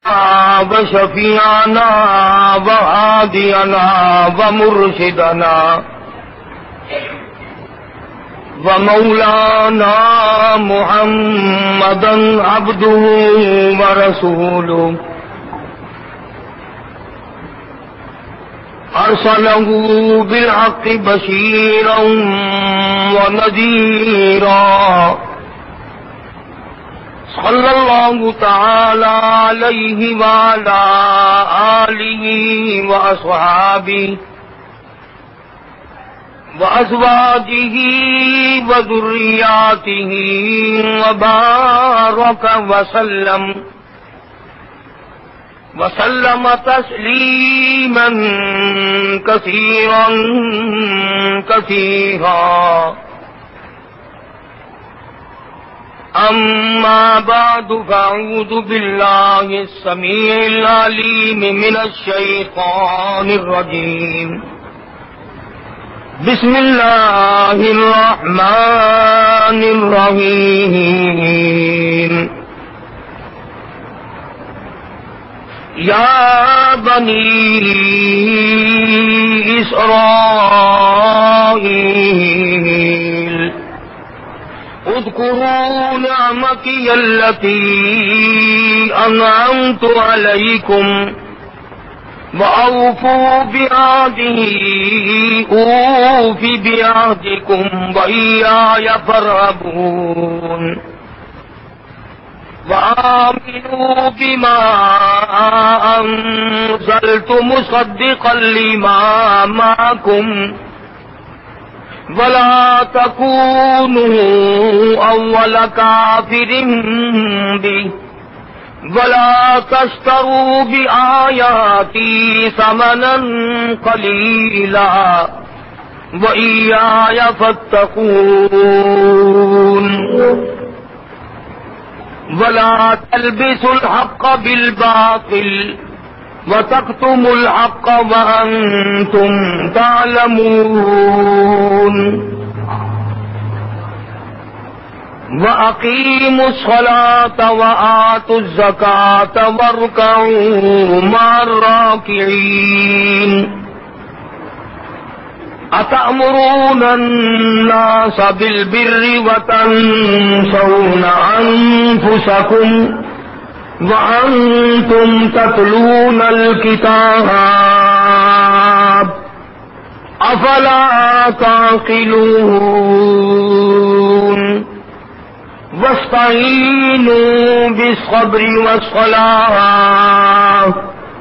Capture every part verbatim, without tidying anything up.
وشفيعنا وهادينا ومرشدنا ومولانا محمدا عبده ورسوله أرسله بالحق بشيرا ونذيرا صلى الله تعالى عليه وعلى آله وأصحابه وأزواجه وذرياته وبارك وسلم وسلم تسليما كثيرا كثيرا. أما بعد فأعوذ بالله السميع العليم من الشيطان الرجيم. بسم الله الرحمن الرحيم. يا بني إسرائيل اذكروا نعمتي التي أنعمت عليكم وأوفوا بعهدي أوف بعهدكم وإياي فارهبون. وآمنوا بما أنزلت مصدقا لما معكم ولا تكونوا أول كافر به ولا تشتروا بآياتي ثمنا قليلا وإياي فاتقون. ولا تلبسوا الحق بالباطل وتكتموا الحق وأنتم تعلمون. وأقيموا الصلاة وآتوا الزكاة واركعوا مع الراكعين. أتأمرون الناس بالبر وتنسون أنفسكم وأنتم تتلون الكتاب أفلا تعقلون. واستعينوا بالصبر والصلاة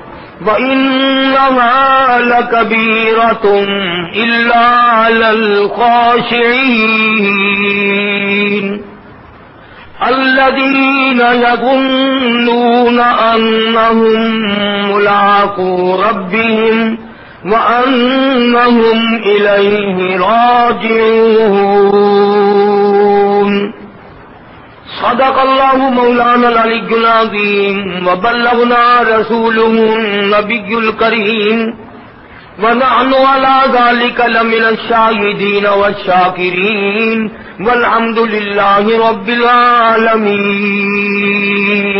وإنها لكبيرة إلا على الخاشعين الذين يظنون أنهم ملاقو ربهم وأنهم إليه راجعون. صدق الله مولانا العلي العظيم وبلغنا رسوله النبي الكريم ونحن على ذلك لمن الشاهدين والشاكرين والحمد لله رب العالمين.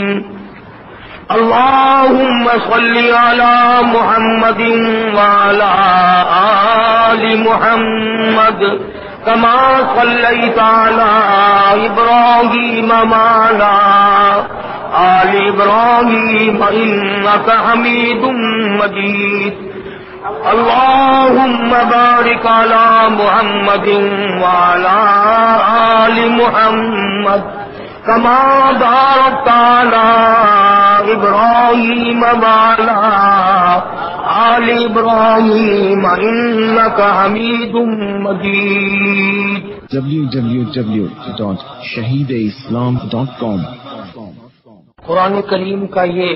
اللهم صل على محمد وعلى آل محمد كما صليت على إبراهيم وعلى آل إبراهيم إنك حميد مجيد. اللهم بارك على محمد وعلى آل محمد كما باركت على إبراهيم وعلى آل إبراهيم إنك حميد مجيد. W W W dot Shaheed Islam dot com. قرآن کریم کا یہ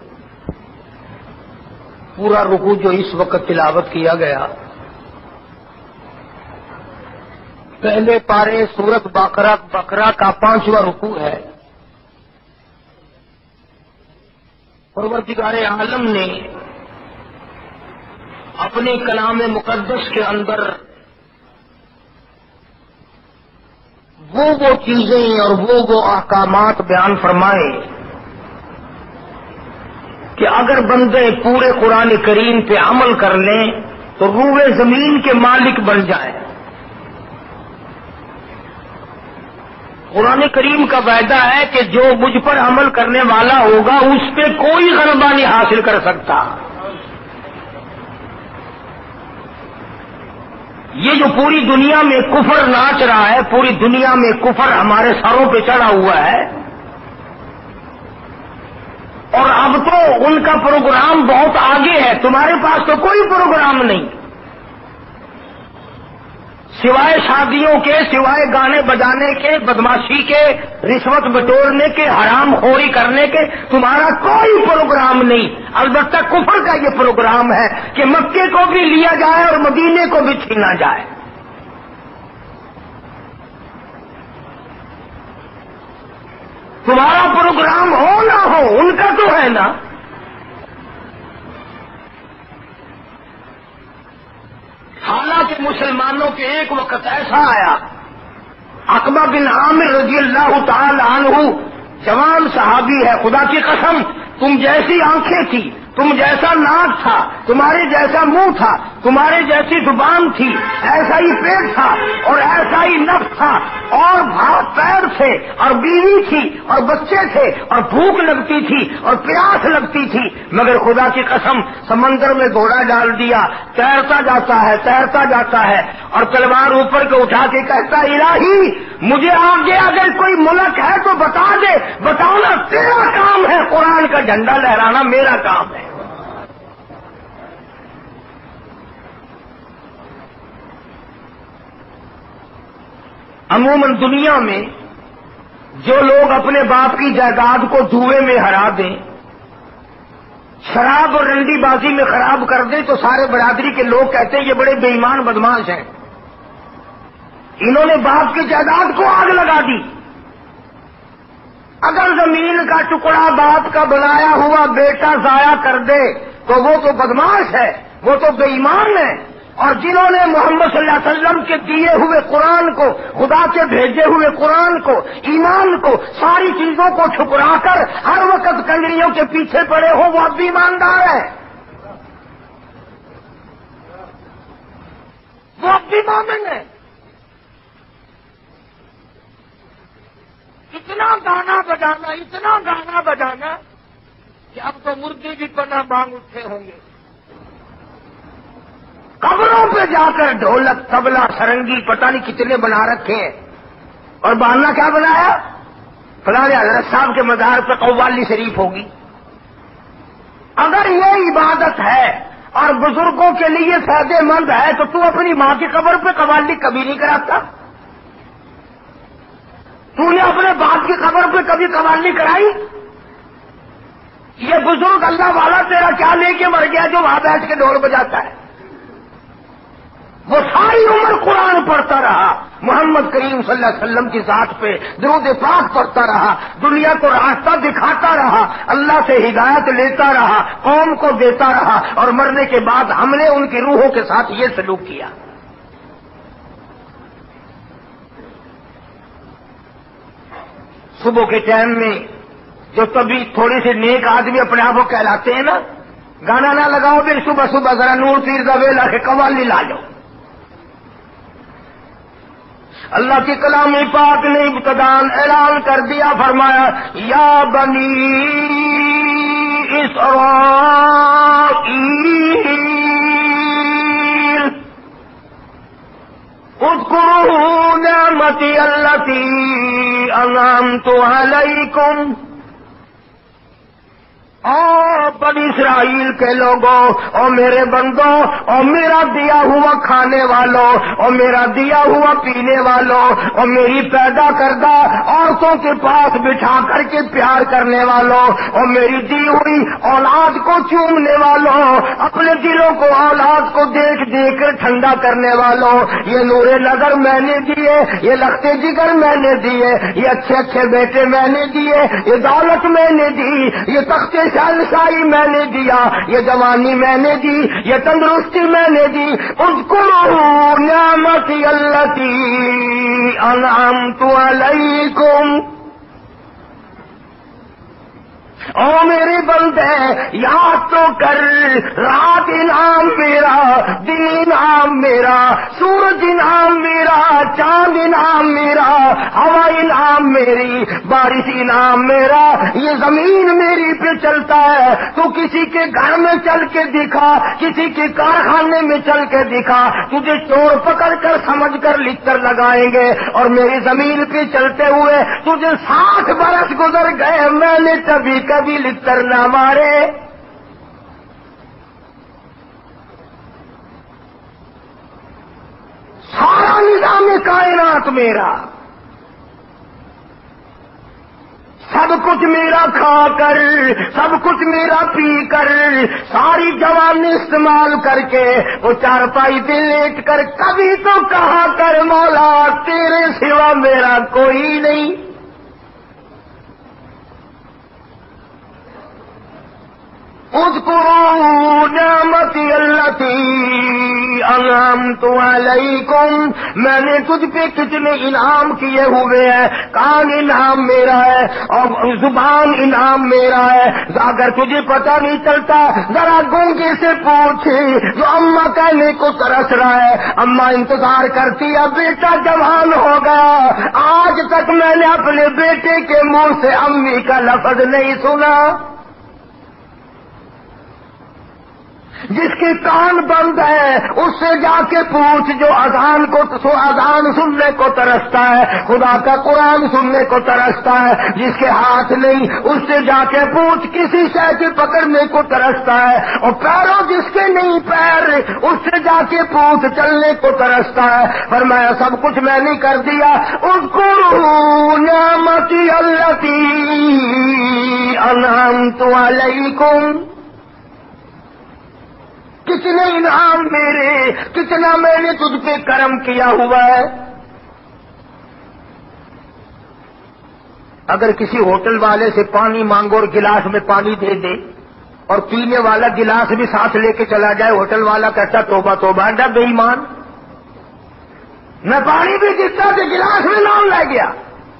پورا رکوع جو اس وقت تلاوت کیا گیا پہلے پارے سورت بقرہ بقرہ کا پانچواں رکوع ہے. پروردگار عالم نے اپنے کلام مقدس کے اندر وہ وہ چیزیں اور وہ وہ احکامات بیان فرمائے کہ اگر بندے پورے قرآن کریم پہ عمل کر لیں تو روئے زمین کے مالک بن جائیں. قرآن کریم کا وعدہ ہے کہ جو مجھ پر عمل کرنے والا ہوگا اس پہ کوئی غلبہ نہیں حاصل کر سکتا. یہ جو پوری دنیا میں کفر ناچ رہا ہے، پوری دنیا میں کفر ہمارے سروں پہ چڑھا ہوا ہے، اور اب تو ان کا پروگرام بہت آگے ہے. تمہارے پاس تو کوئی پروگرام نہیں سوائے شادیوں کے، سوائے گانے بجانے کے، بدماشی کے، رشوت بٹورنے کے، حرام خوری کرنے کے. تمہارا کوئی پروگرام نہیں. البتہ کفر کا یہ پروگرام ہے کہ مکے کو بھی لیا جائے اور مدینے کو بھی چھینا جائے. تمہارا پروگرام ہو نہ ہو، ان کا تو ہے نا. حالانکہ مسلمانوں کے ایک وقت ایسا آیا، عقبہ بن عامر رضی اللہ تعالی عنہ جوان صحابی ہے، خدا کی قسم تم جیسی آنکھیں تھی، تم جیسا ناک تھا، تمہارے جیسا منہ تھا، تمہارے جیسی زبان تھی، ایسا ہی پیٹ تھا اور ایسا ہی نفس تھا، اور ہاتھ پیر تھے اور بیوی تھی اور بچے تھے اور بھوک لگتی تھی اور پیاس لگتی تھی، مگر خدا کی قسم سمندر میں گھوڑا ڈال دیا، تیرتا جاتا ہے تیرتا جاتا ہے اور تلوار اوپر کو اٹھا کے کہتا الہی مجھے آگے اگر کوئی ملک ہے تو بتا دے. بتانا تیرا کام ہے، قرآن کا جھنڈا لہرانا میرا کام ہے. عموماً دنیا میں جو لوگ اپنے باپ کی جائیداد کو جوئے میں ہرا دیں، شراب اور رنڈی بازی میں خراب کر دیں، تو سارے برادری کے لوگ کہتے ہیں یہ بڑے بے ایمان بدماش ہیں، انہوں نے باپ کی جائیداد کو آگ لگا دی. اگر زمین کا ٹکڑا باپ کا بنایا ہوا بیٹا ضائع کر دے تو وہ تو بدماش ہے، وہ تو بے ایمان ہے. اور جنہوں نے محمد صلی اللہ علیہ وسلم کے دیے ہوئے قرآن کو، خدا کے بھیجے ہوئے قرآن کو، ایمان کو، ساری چیزوں کو ٹھکرا کر ہر وقت کنجریوں کے پیچھے پڑے ہو، وہ اب بھی ایماندار ہے، وہ اب بھی مومن ہے. اتنا گانا بجانا، اتنا گانا بجانا کہ اب تو مردے بھی پناہ مانگ اٹھے ہوں گے. قبروں پہ جا کر ڈھولک، طبلہ، سرنگی پتہ نہیں کتنے بنا رکھے ہیں، اور بہانا کیا بنایا؟ فلاں حضرت صاحب کے مزار پہ قوالی شریف ہوگی. اگر یہ عبادت ہے اور بزرگوں کے لیے فائدے مند ہے تو تو اپنی ماں کی قبر پہ قوالی کبھی نہیں کراتا؟ تو نے اپنے باپ کی قبر پہ کبھی قوالی کرائی؟ یہ بزرگ اللہ والا تیرا کیا لے کے مر گیا جو وہاں بیٹھ کے ڈھول بجاتا ہے؟ وہ ساری عمر قرآن پڑھتا رہا، محمد کریم صلی اللہ علیہ وسلم کی ذات پہ درود پاک پڑھتا رہا، دنیا کو راستہ دکھاتا رہا، اللہ سے ہدایت لیتا رہا، قوم کو دیتا رہا، اور مرنے کے بعد ہم نے ان کی روحوں کے ساتھ یہ سلوک کیا. صبح کے ٹائم میں جو کبھی تھوڑے سے نیک آدمی اپنے آپ کو کہلاتے ہیں نا، گانا نہ لگاؤ پھر صبح صبح ذرا نور پیر دا ویلا کے قوالی لا لو. اللہ کی کلام پاک نے ابتدان اعلان کر دیا، فرمایا یا بنی اسرائیل اذکروا نعمتی التی انعمت علیکم. او بنی اسرائیل کے لوگوں، او میرے بندوں، او میرا دیا ہوا کھانے والوں، او میرا دیا ہوا پینے والوں، او میری پیدا کردہ عورتوں کے پاس بٹھا کر کے پیار کرنے والوں، او میری دی ہوئی اولاد کو چومنے والوں، اپنے دلوں کو اولاد کو دیکھ دیکھ کر ٹھنڈا کرنے والوں، یہ نور نظر میں نے دیے، یہ لخت جگر میں نے دیے، یہ اچھے اچھے بیٹے میں نے دیے، یہ دولت میں نے دی، یہ تخت شاہی میں نے دیا، یہ جوانی میں نے دی، یہ تندرستی میں نے دی. اذکروا نعمتی التی انعمت علیکم. او میرے بندے یاد تو کر، رات انعام میرا، دن انعام میرا، سورج انعام میرا، چاند انعام میرا، ہوا انعام میری، بارش انعام میرا، یہ زمین میری پہ چلتا ہے۔ تو کسی کے گھر میں چل کے دکھا، کسی کے کارخانے میں چل کے دکھا، تجھے چور پکڑ کر سمجھ کر لکھ کر لگائیں گے، اور میری زمین پہ چلتے ہوئے تجھے ساٹھ برس گزر گئے، میں نے کبھی کبھی لکھ کر نہ مارے۔ سارا نظام کائنات میرا، سب کچھ میرا کھا کر، سب کچھ میرا پی کر، ساری جوانی استعمال کر کے وہ چارپائی پہ لیٹ کر کبھی تو کہا کر مولا تیرے سوا میرا کوئی نہیں۔ اذکروا نعمتی التی انعمت علیکم، میں نے تجھ پہ کتنے انعام کیے ہوئے ہیں۔ کان انعام میرا ہے اور زبان انعام میرا ہے۔ اگر تجھے پتہ نہیں چلتا ذرا گونگے سے پوچھ جو اماں کہنے کو ترس رہا ہے۔ اماں انتظار کرتی ہے بیٹا جوان ہو گیا، آج تک میں نے اپنے بیٹے کے منہ سے امی کا لفظ نہیں سنا۔ جس کے کان بند ہے اس سے جا کے پوچھ جو اذان کو سو اذان سننے کو ترستا ہے، خدا کا قرآن سننے کو ترستا ہے۔ جس کے ہاتھ نہیں اس سے جا کے پوچھ کسی شے کے پکڑنے کو ترستا ہے، اور پیروں جس کے نہیں پیر اس سے جا کے پوچھ چلنے کو ترستا ہے۔ فرمایا سب کچھ میں نے کر دیا۔ اذکروا نعمتی التی انعمت علیکم، کتنے انعام میرے، کتنا میں نے تجھ پہ کرم کیا ہوا ہے۔ اگر کسی ہوٹل والے سے پانی مانگو اور گلاس میں پانی دے دے اور پینے والا گلاس بھی ساتھ لے کے چلا جائے، ہوٹل والا کہتا توبہ توبہ ڈا بے ایمان، میں پانی بھی دیتا تو گلاس میں نام لے گیا۔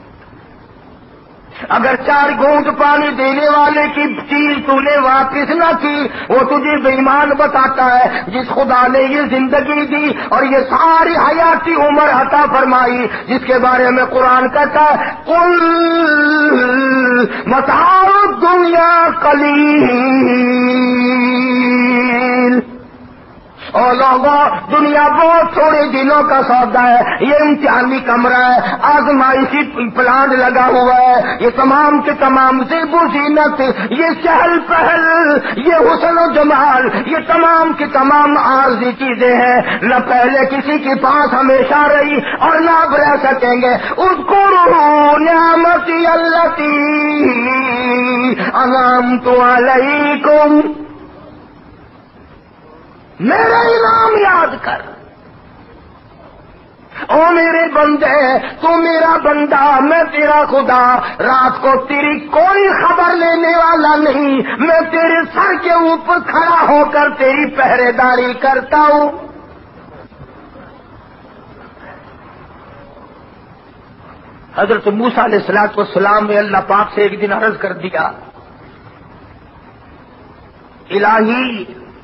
اگر چار گھونٹ پانی دینے والے کی چیز تو نے واپس نہ کی وہ تجھے بے ایمان بتاتا ہے۔ جس خدا نے یہ زندگی دی اور یہ ساری حیاتی عمر عطا فرمائی، جس کے بارے میں قرآن کہتا ہے قل متاع الدنیا قلیل، اور لوگوں دنیا بہت تھوڑے دنوں کا سودا ہے، یہ امتحانی کمرہ ہے، آزمائشی پلانٹ لگا ہوا ہے، یہ تمام کے تمام زیب و زینت، یہ چہل پہل، یہ حسن و جمال، یہ تمام کی تمام عارضی چیزیں ہیں، نہ پہلے کسی کے پاس ہمیشہ رہی اور نہ اب رہ سکیں گے۔ اذکروا نعمتی التی انعمت علیکم، میرا انعام یاد کر۔ او میرے بندے تو میرا بندہ، میں تیرا خدا، رات کو تیری کوئی خبر لینے والا نہیں، میں تیرے سر کے اوپر کھڑا ہو کر تیری پہرے داری کرتا ہوں۔ حضرت موسیٰ علیہ الصلوۃ والسلام نے اللہ پاک سے ایک دن عرض کر دیا الہی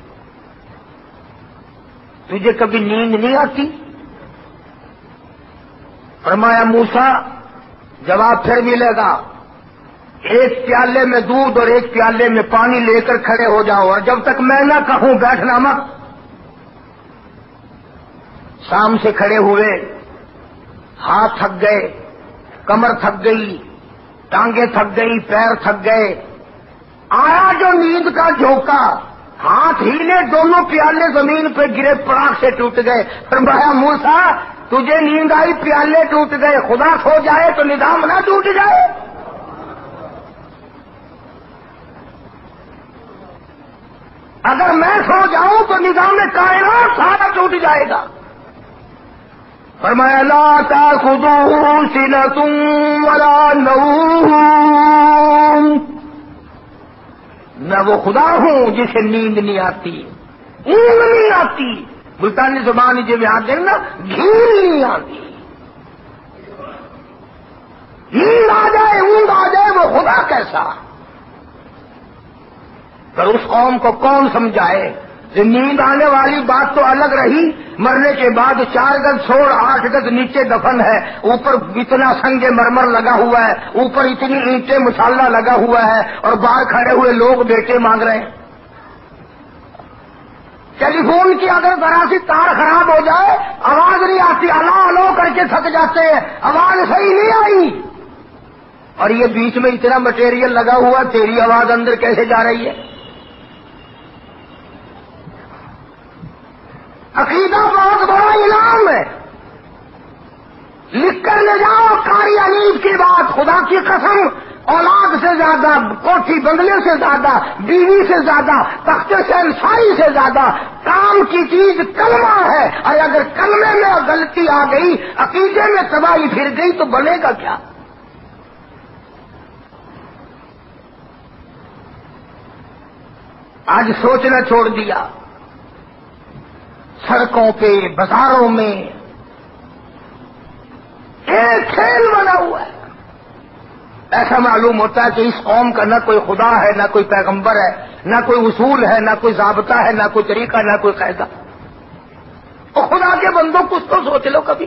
تجھے کبھی نیند نہیں آتی؟ فرمایا موسیٰ جواب پھر ملے گا، ایک پیالے میں دودھ اور ایک پیالے میں پانی لے کر کھڑے ہو جاؤ، اور جب تک میں نہ کہوں بیٹھنا مت۔ شام سے کھڑے ہوئے، ہاتھ تھک گئے، کمر تھک گئی، ٹانگیں تھک گئی، پیر تھک گئے، آیا جو نیند کا جھونکا، ہاتھ ہیلے، دونوں پیالے زمین پہ گرے، پراخ سے ٹوٹ گئے۔ فرمایا موسیٰ تجھے نیند آئی، پیالے ٹوٹ گئے، خدا سو جائے تو نظام نہ ٹوٹ جائے؟ اگر میں سو جاؤں تو نظام کائنات سارا ٹوٹ جائے گا۔ فرمایا لا تأخذوه سنة ولا نوم، میں وہ خدا ہوں جسے نیند نہیں آتی، نیند نہیں آتی، ملتانی زبان جو یاد دیں نا، گھیل نہیں آتی۔ نیند آ جائے، اونگ آ جائے، وہ خدا کیسا؟ پر اس قوم کو کون سمجھائے؟ نیند آنے والی بات تو الگ رہی، مرنے کے بعد چار گز چھوڑ آٹھ گز نیچے دفن ہے، اوپر اتنا سنگ مرمر لگا ہوا ہے، اوپر اتنی اینٹیں مسالہ لگا ہوا ہے، اور باہر کھڑے ہوئے لوگ بیٹے مانگ رہے ہیں۔ ٹیلی فون کی اگر ذرا سی تار خراب ہو جائے آواز نہیں آتی، الو الو کر کے تھک جاتے ہیں، آواز صحیح نہیں آئی، اور یہ بیچ میں اتنا مٹیریل لگا ہوا، تیری آواز اندر کیسے جا رہی ہے؟ عقیدہ بہت بڑا انعام ہے، لکھ کر لے جاؤ قاری انیب کی بات، خدا کی قسم اولاد سے زیادہ، کوٹھی بنگلے سے زیادہ، بیوی سے زیادہ، تخت شہنشاہی سے زیادہ کام کی چیز کلمہ ہے، اور اگر کلمے میں غلطی آ گئی، عقیدے میں تباہی پھر گئی تو بنے گا کیا؟ آج سوچنا چھوڑ دیا، سڑکوں پہ بازاروں میں ایک کھیل بنا ہوا ہے۔ ایسا معلوم ہوتا ہے کہ اس قوم کا نہ کوئی خدا ہے، نہ کوئی پیغمبر ہے، نہ کوئی اصول ہے، نہ کوئی ضابطہ ہے، نہ کوئی طریقہ، نہ کوئی قاعدہ۔ اور خدا کے بندوں کچھ تو سوچ لو کبھی۔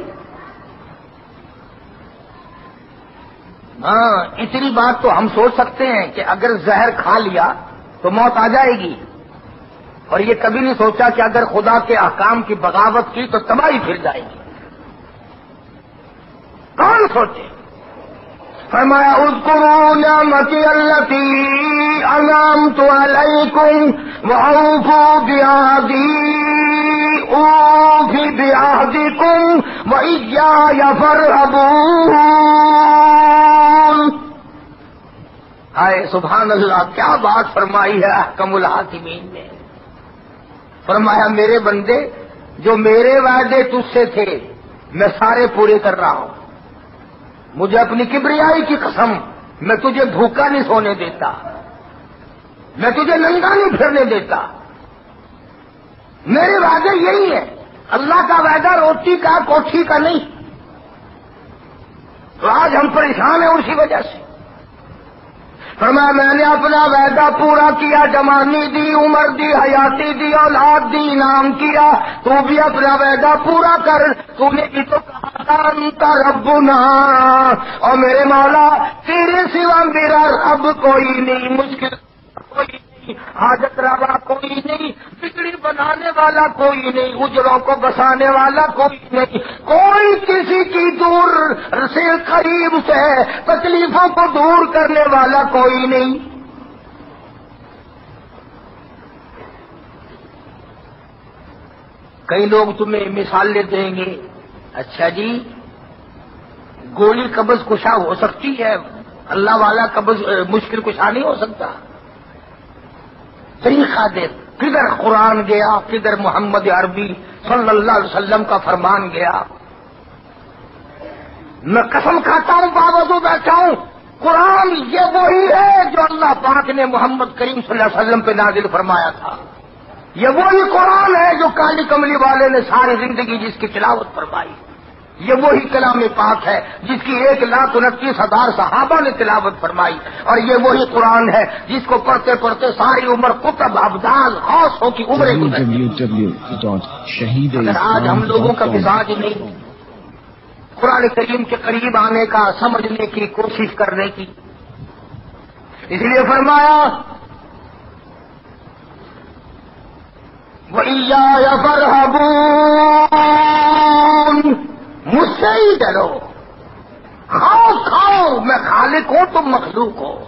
ہاں، اتنی بات تو ہم سوچ سکتے ہیں کہ اگر زہر کھا لیا تو موت آ جائے گی، اور یہ کبھی نہیں سوچا کہ اگر خدا کے احکام کی بغاوت کی تو تباہی پھر جائے گی۔ کون سوچے؟ فرمایا اذکروا نعمتی التی انعمت علیکم واوفوا بعہدی اوف بعہدکم وایای فارہبون۔ ہائے سبحان اللہ، کیا بات فرمائی ہے احکم الحاکمین نے۔ فرمایا میرے بندے، جو میرے وعدے تجھ سے تھے میں سارے پورے کر رہا ہوں، مجھے اپنی کبریائی کی قسم، میں تجھے بھوکا نہیں سونے دیتا، میں تجھے ننگا نہیں پھرنے دیتا، میرے وعدے یہی ہیں۔ اللہ کا وعدہ روٹی کا کوٹھی کا نہیں، تو آج ہم پریشان ہیں اسی وجہ سے۔ فرمایا میں نے اپنا وعدہ پورا کیا، جوانی دی، عمر دی، حیاتی دی، اولاد دی، انعام کیا، تو بھی اپنا وعدہ پورا کر۔ تو نے بھی تو کہا تھا انت ربنا، اور میرے مولا تیرے سوا میرا رب کوئی نہیں، مشکل کوئی نہیں، حاجت روا کوئی نہیں، بگڑی بنانے والا کوئی نہیں، اجروں کو بسانے والا کوئی نہیں، کوئی کسی کی دور سے قریب سے تکلیفوں کو دور کرنے والا کوئی نہیں۔ کئی لوگ تمہیں مثالیں دیں گے، اچھا جی گولی قبض کشا ہو سکتی ہے، اللہ والا قبض مشکل کشا نہیں ہو سکتا۔ طریقہ دے، کدھر قرآن گیا، کدھر محمد عربی صلی اللہ علیہ وسلم کا فرمان گیا۔ میں قسم کھاتا ہوں، باوجود بیٹھا ہوں، قرآن یہ وہی ہے جو اللہ پاک نے محمد کریم صلی اللہ علیہ وسلم پہ نازل فرمایا تھا، یہ وہی قرآن ہے جو کالی کملی والے نے ساری زندگی جس کی تلاوت فرمائی، یہ وہی کلام پاک ہے جس کی ایک لاکھ انتیس ہزار صحابہ نے تلاوت فرمائی، اور یہ وہی قرآن ہے جس کو پڑھتے پڑھتے ساری عمر قطب ابدال غوثوں کی عمریں گزری۔ اگر آج ہم لوگوں کا مزاج نہیں قرآن کریم کے قریب آنے کا، سمجھنے کی کوشش کرنے کی، اس لیے فرمایا وَإِيَّايَ فَارْهَبُونِ، مجھ سے ہی ڈرو، کھاؤ کھاؤ، میں خالق ہوں تم مخلوق ہو۔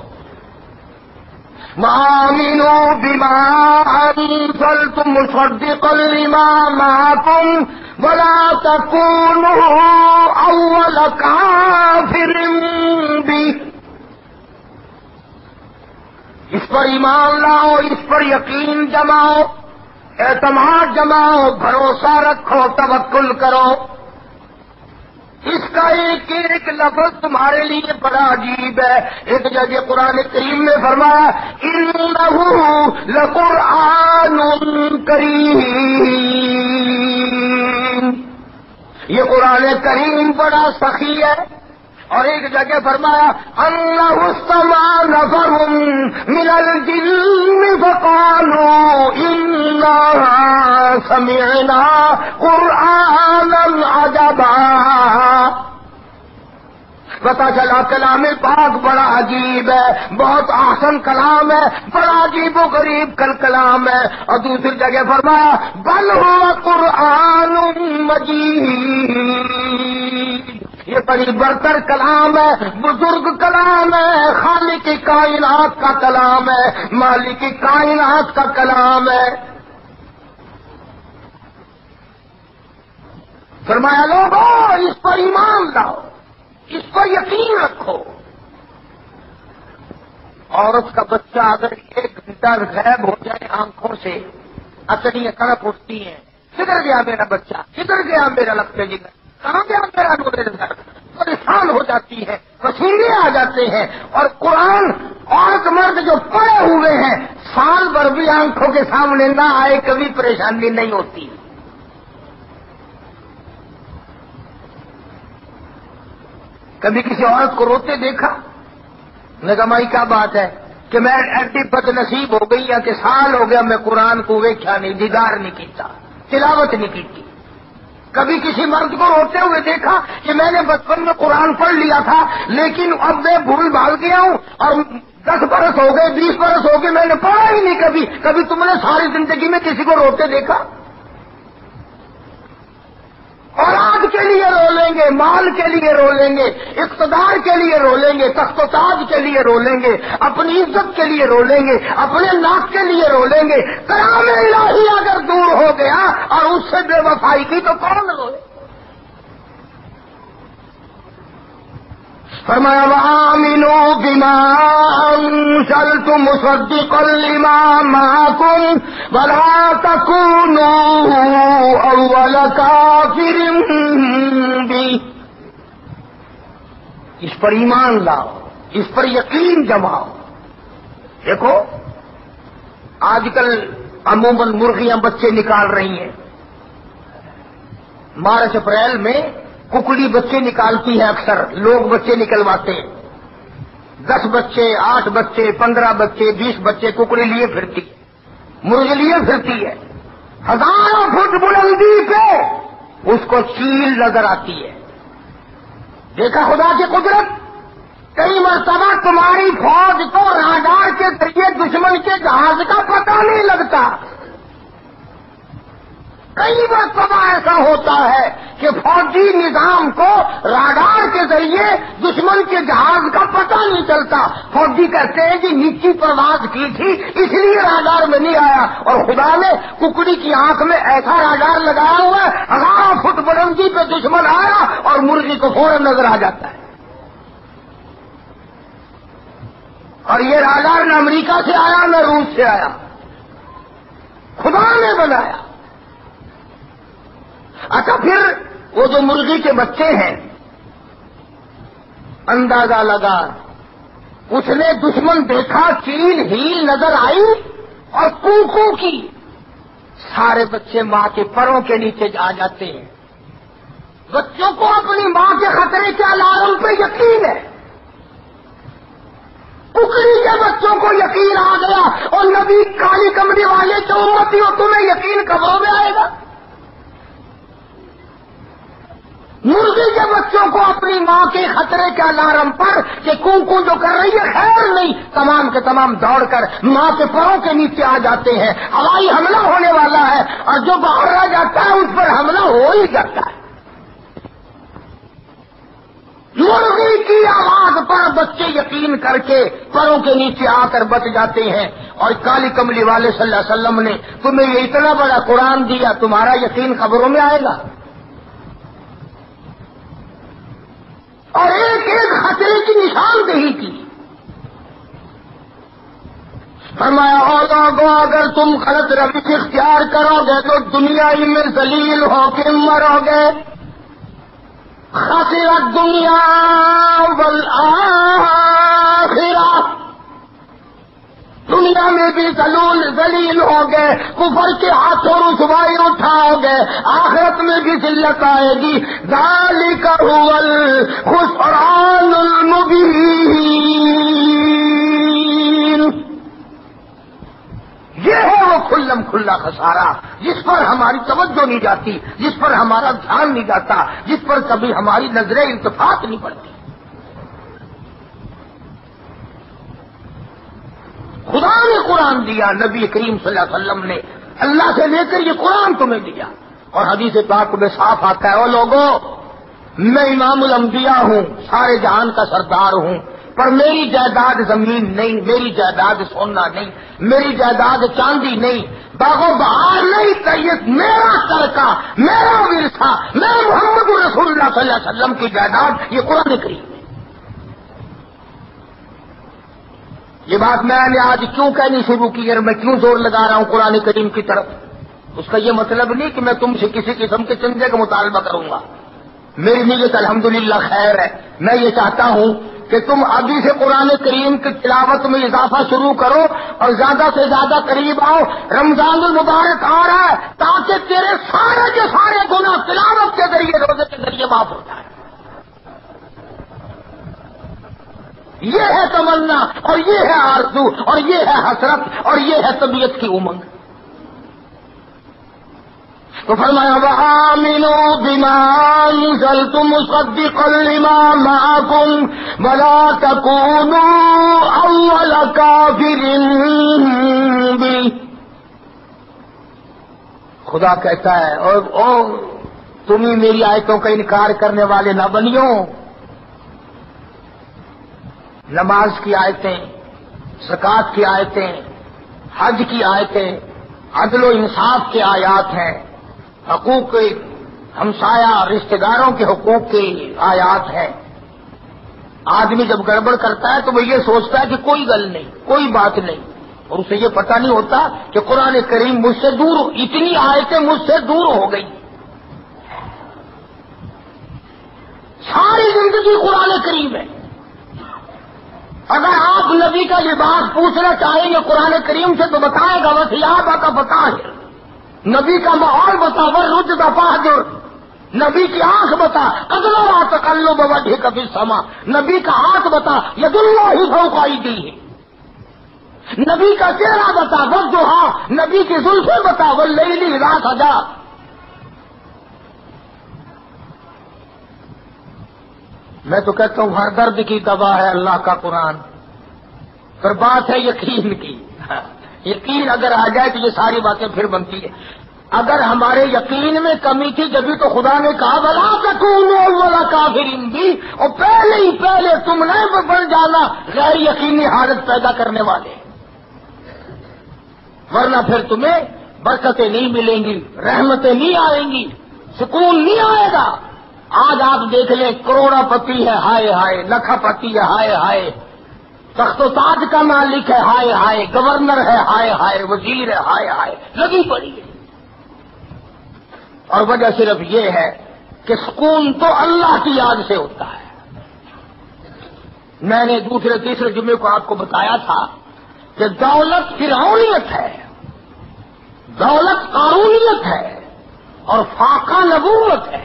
وَآمِنُوا بِمَا أَنزَلْتُ مُصَدِّقًا لِمَا مَعَكُمْ وَلَا تَكُونُوا أَوَّلَ كَافِرٍ بِهِ، اس پر ایمان لاؤ، اس پر یقین جماؤ، اعتماد جماؤ، بھروسہ رکھو، توکل کرو۔ اس کا ایک ایک لفظ تمہارے لیے بڑا عجیب ہے۔ ایک جگہ قرآن کریم میں فرمایا انہ لقرآن کریم، یہ قرآن کریم بڑا سخی ہے، اور ایک جگہ فرمایا انہ استمع نفر من الجن فقالوا انا سمعنا قرآنا عجبا. پتا چلا کلام پاک بڑا عجیب ہے، بہت احسن کلام ہے، بڑا عجیب و غریب کل کلام ہے. اور دوسری جگہ فرمایا بل هو قرآن مجید، یہ بڑی برتر کلام ہے، بزرگ کلام ہے، خالق کائنات کا کلام ہے، مالک کائنات کا کلام ہے. فرمایا لوگوں اس پر ایمان لاؤ، اس پر یقین رکھو. عورت کا بچہ اگر ایک گھنٹہ غائب ہو جائے آنکھوں سے، اچڑیاں کڑپ اٹھتی ہیں، کدھر گیا میرا بچہ، کدھر گیا میرا لگتے جگر، کہاں گیا میرا نورے نظر، پریشان ہو جاتی ہے، پسینے آ جاتے ہیں. اور قرآن عورت مرد جو پڑے ہوئے ہیں سال بھر بھی آنکھوں کے سامنے نہ آئے کبھی پریشانی نہیں ہوتی. کبھی کسی عورت کو روتے دیکھا؟ نگمائی کیا بات ہے کہ میں ایڈی بد نصیب ہو گئی ہے کہ سال ہو گیا میں قرآن کو ویکھا نہیں، دیدار نہیں کیتا، تلاوت نہیں کی. کبھی کسی مرد کو روتے ہوئے دیکھا کہ میں نے بچپن میں قرآن پڑھ لیا تھا لیکن اب میں بھول بھال گیا ہوں اور دس برس ہو گئے، بیس برس ہو گئے، میں نے پڑھا ہی نہیں کبھی. کبھی تم نے ساری زندگی میں کسی کو روتے دیکھا؟ اولاد کے لیے رو لیں گے، مال کے لیے رو لیں گے، اقتدار کے لیے رو لیں گے، تخت و تاج کے لیے رو لیں گے، اپنی عزت کے لیے رو لیں گے، اپنے ناک کے لیے رو لیں گے. کلام الہی اگر دور ہو گیا اور اس سے بے وفائی کی تو کون روئے؟ فرمایا وآمنوا بما انزلت مصدقا لما معكم ولا تكونوا اول كافر به. اس پر ایمان لاؤ، اس پر یقین جماؤ. دیکھو آج کل عموماً مرغیاں بچے نکال رہی ہیں. مارچ اپریل میں ککڑی بچے نکالتی ہے، اکثر لوگ بچے نکلواتے ہیں. دس بچے، آٹھ بچے، پندرہ بچے، بیس بچے ککڑی لیے پھرتی ہے، مرغی لیے پھرتی ہے. ہزاروں فٹ بلندی پہ اس کو چیل نظر آتی ہے. دیکھا خدا کی قدرت، کئی مرتبہ تمہاری فوج کو راڈار کے ذریعے دشمن کے جہاز کا پتہ نہیں لگتا. کئی مرتبہ ایسا ہوتا ہے کہ فوجی نظام کو راڈار کے ذریعے دشمن کے جہاز کا پتہ نہیں چلتا. فوجی کہتے ہیں کہ نیچی پرواز کی تھی اس لیے راڈار میں نہیں آیا، اور خدا نے ککڑی کی آنکھ میں ایسا راڈار لگایا ہوا ہے ہزاروں فٹ بلندی پہ دشمن آیا اور مرغی کو فوراً نظر آ جاتا ہے. اور یہ راڈار نہ امریکہ سے آیا نہ روس سے آیا، خدا نے بنایا. اچھا پھر وہ جو مرغی کے بچے ہیں، اندازہ لگا، اس نے دشمن دیکھا، چیل ہیل نظر آئی اور کوکو کی، سارے بچے ماں کے پروں کے نیچے آ جاتے ہیں. بچوں کو اپنی ماں کے خطرے کے الارم پہ یقین ہے. ککڑی کے بچوں کو یقین آ گیا اور نبی کالی کمری والے جو امتی ہو تمہیں یقین کبوں میں آئے گا؟ مرغی کے بچوں کو اپنی ماں کے خطرے کے الارم پر کہ کونکو جو کر رہی ہے خیر نہیں، تمام کے تمام دوڑ کر ماں کے پروں کے نیچے آ جاتے ہیں. ہوائی حملہ ہونے والا ہے اور جو باہر رہ جاتا ہے اس پر حملہ ہو ہی جاتا ہے. مرغی کی آواز پر بچے یقین کر کے پروں کے نیچے آ کر بچ جاتے ہیں. اور کالی کملی والے صلی اللہ علیہ وسلم نے تمہیں یہ اتنا بڑا قرآن دیا، تمہارا یقین خبروں میں آئے گا؟ اور ایک ایک خطرے کی نشاندہی کی. فرمایا اور لوگوں اگر تم غلط روش اختیار کرو گے تو دنیا ہی میں ذلیل ہو کے مرو گے. خسرت دنیا والآخرہ، دنیا میں بھی ذلیل ذلیل ہو گئے، کفر کے ہاتھوں رسوائی اٹھاؤ گے، آخرت میں بھی ذلت آئے گی۔ ذالک هو الخسران المبین، یہ ہے وہ کھلم کھلا خسارہ جس پر ہماری توجہ نہیں جاتی، جس پر ہمارا دھیان نہیں جاتا، جس پر کبھی ہماری نظریں التفات نہیں پڑتی۔ خدا نے قرآن دیا، نبی کریم صلی اللہ علیہ وسلم نے اللہ سے لے کر یہ قرآن تمہیں دیا، اور حدیث پاک میں صاف آتا ہے، او لوگو میں امام الانبیاء ہوں، سارے جہان کا سردار ہوں، پر میری جائیداد زمین نہیں، میری جائیداد سونا نہیں، میری جائیداد چاندی نہیں، باغ و بہار نہیں، یہ میرا ترکہ، میرا ورثہ، میں محمد رسول اللہ صلی اللہ علیہ وسلم کی جائیداد یہ قرآن کریم۔ یہ بات میں نے آج کیوں کہنی شروع کی اور میں کیوں زور لگا رہا ہوں قرآن کریم کی طرف، اس کا یہ مطلب نہیں کہ میں تم سے کسی قسم کے چندے کا مطالبہ کروں گا، میری نیت الحمدللہ خیر ہے۔ میں یہ چاہتا ہوں کہ تم ابھی سے قرآن کریم کی تلاوت میں اضافہ شروع کرو اور زیادہ سے زیادہ قریب آؤ۔ رمضان المبارک آ رہا ہے تاکہ تیرے سارے کے سارے گناہ تلاوت کے ذریعے، روزے کے ذریعے معاف ہو جائے۔ یہ ہے تمنا اور یہ ہے آرزو اور یہ ہے حسرت اور یہ ہے طبیعت کی امنگ۔ تو فرمایا وآمنوا بما انزلت مصدقا لما معكم ولا تكونوا اول كافر به۔ خدا کہتا ہے اور او تم ہی میری آیتوں کا انکار کرنے والے نہ بنیو۔ نماز کی آیتیں، زکوٰۃ کی آیتیں، حج کی آیتیں، عدل و انصاف کے آیات ہیں، حقوق ہمسایہ رشتہ داروں کے حقوق کی آیات ہیں۔ آدمی جب گڑبڑ کرتا ہے تو وہ یہ سوچتا ہے کہ کوئی گل نہیں، کوئی بات نہیں، اور اسے یہ پتہ نہیں ہوتا کہ قرآن کریم مجھ سے دور، اتنی آیتیں مجھ سے دور ہو گئی۔ ساری زندگی قرآن کریم ہے۔ اگر آپ نبی کا لباس پوچھنا چاہیں گے قرآن کریم سے تو بتائے گا وثیابہ کا بطاہر، نبی کا ماحول بتا، ورجد فاہجر، نبی کی آنکھ بتا، قدروا تقلب وجهك في السماء، نبی کا ہاتھ بتا، ید اللہ فوق ایدیہم، نبی کا چہرہ بتا، والضحیٰ، نبی کی زلفیں بتا، واللیل اذا سجا۔ میں تو کہتا ہوں ہر درد کی دوا ہے اللہ کا قرآن، پر بات ہے یقین کی۔ یقین اگر آ جائے تو یہ ساری باتیں پھر بنتی ہیں۔ اگر ہمارے یقین میں کمی تھی جبھی تو خدا نے کہا وَلَا تَكُونُوا أَوَّلَ كَافِرٍ بِهِ، اور پہلے ہی پہلے تم نہیں بن جانا غیر یقینی حالت پیدا کرنے والے، ورنہ پھر تمہیں برکتیں نہیں ملیں گی، رحمتیں نہیں آئیں گی، سکون نہیں آئے گا۔ آج آپ دیکھ لیں کروڑا پتی ہے ہائے ہائے، لکھا پتی ہے ہائے ہائے، تخت و تاج کا مالک ہے ہائے ہائے، گورنر ہے ہائے ہائے، وزیر ہے ہائے ہائے، لگی پڑی ہے۔ اور وجہ صرف یہ ہے کہ سکون تو اللہ کی یاد سے ہوتا ہے۔ میں نے دوسرے تیسرے جمعے کو آپ کو بتایا تھا کہ دولت فرعونیت ہے، دولت قارونیت ہے، اور فاقہ نبوت ہے۔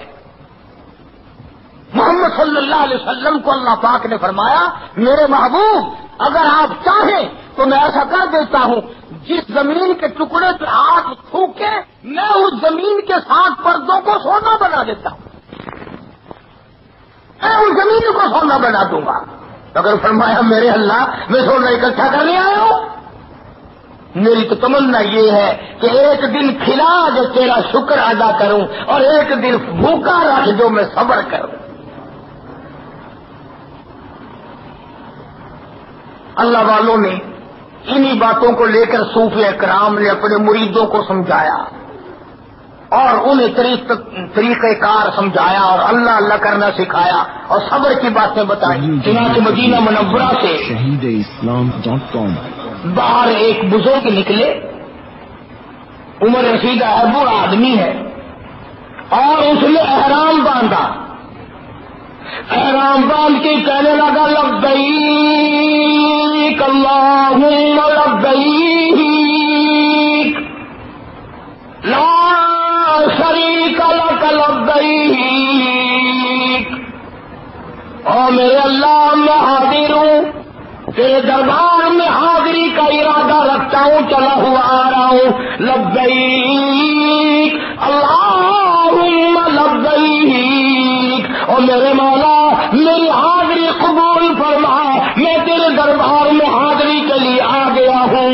محمد صلی اللہ علیہ وسلم کو اللہ پاک نے فرمایا میرے محبوب اگر آپ چاہیں تو میں ایسا کر دیتا ہوں، جس زمین کے ٹکڑے پہ ہاتھ تھوکے میں اس زمین کے ساتھ پردوں کو سونا بنا دیتا ہوں، میں اس زمین کو سونا بنا دوں گا۔ اگر فرمایا میرے اللہ میں سونا اکٹھا کرنے آیا ہوں، میری تو تمنا یہ ہے کہ ایک دن کھلا جو تیرا شکر ادا کروں، اور ایک دن بھوکا رکھ جو میں صبر کروں۔ اللہ والوں نے انہی باتوں کو لے کر صوفی اکرام نے اپنے مریدوں کو سمجھایا اور انہیں طریق طریقہ کار سمجھایا اور اللہ اللہ کرنا سکھایا اور صبر کی باتیں بتائیں۔ چنانچہ مدینہ منورہ سے شہید اسلام ڈاٹ کام باہر ایک بزرگ نکلے، عمر رسیدہ ہے، بوڑھا آدمی ہے، اور اس نے احرام باندھا، احرام باندھ کے کہنے لگا لبیک لبیک اللہم لبیک لا شریک لک لبیک. او میرے اللہ میں حاضر ہوں، تیرے دربار میں حاضری کا ارادہ رکھتا ہوں، چلا ہوا آ رہا ہوں. لبیک اللہم لبیک. اور میرے مولا میری حاضری قبول فرما، میں تیرے دربار میں حاضری کے لیے آ گیا ہوں.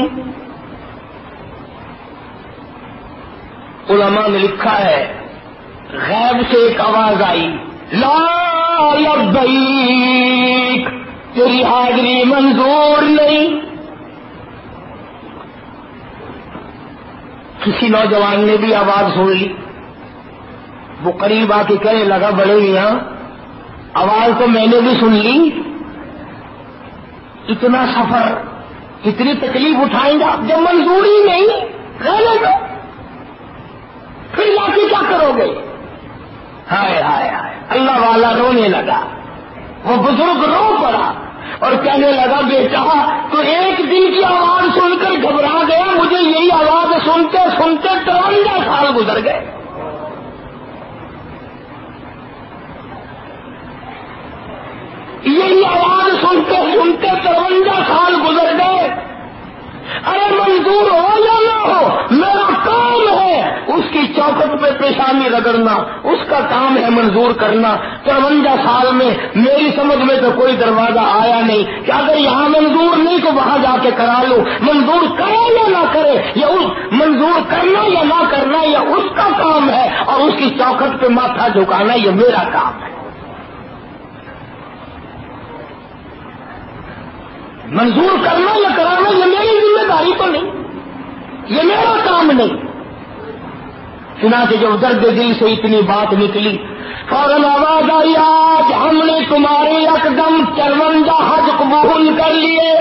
علماء نے لکھا ہے غیب سے ایک آواز آئی، لا لبیک، تیری حاضری منظور نہیں. کسی نوجوان نے بھی آواز سن لی، وہ قریب آ کے کہنے لگا بڑے میاں آواز تو میں نے بھی سن لی، اتنا سفر اتنی تکلیف اٹھائیں گا جب منظوری نہیں رہنے دو، پھر لا کے کیا کرو گے؟ ہائے ہائے ہائے. اللہ والا رونے لگا، وہ بزرگ رو پڑا اور کہنے لگا بیٹا تو ایک دن کی آواز سن کر گھبرا گیا، مجھے یہی آواز سنتے سنتے ترونجا سال گزر گئے. یہی آواز سنتے سنتے ترونجا سال گزر گئے. ارے منظور ہو یا نہ ہو میرا کام ہے اس کی چوکٹ پہ پیشانی رگڑنا، اس کا کام ہے منظور کرنا. ترونجا سال میں میری سمجھ میں تو کوئی دروازہ آیا نہیں کہ اگر یہاں منظور نہیں تو وہاں جا کے کرا لو. منظور کرے یا نہ کرے، یا اس منظور کرنا یا نہ کرنا یہ اس کا کام ہے، اور اس کی چوکٹ پہ ماتھا جھکانا یہ میرا کام ہے. منظور کرنا یا کرانا یہ میری ذمہ داری تو نہیں، یہ میرا کام نہیں. چنانچہ جب درد دل سے اتنی بات نکلی فوراً آواز آئی، آج ہم نے تمہارے یکدم چرونجا حج قبول کر لیے.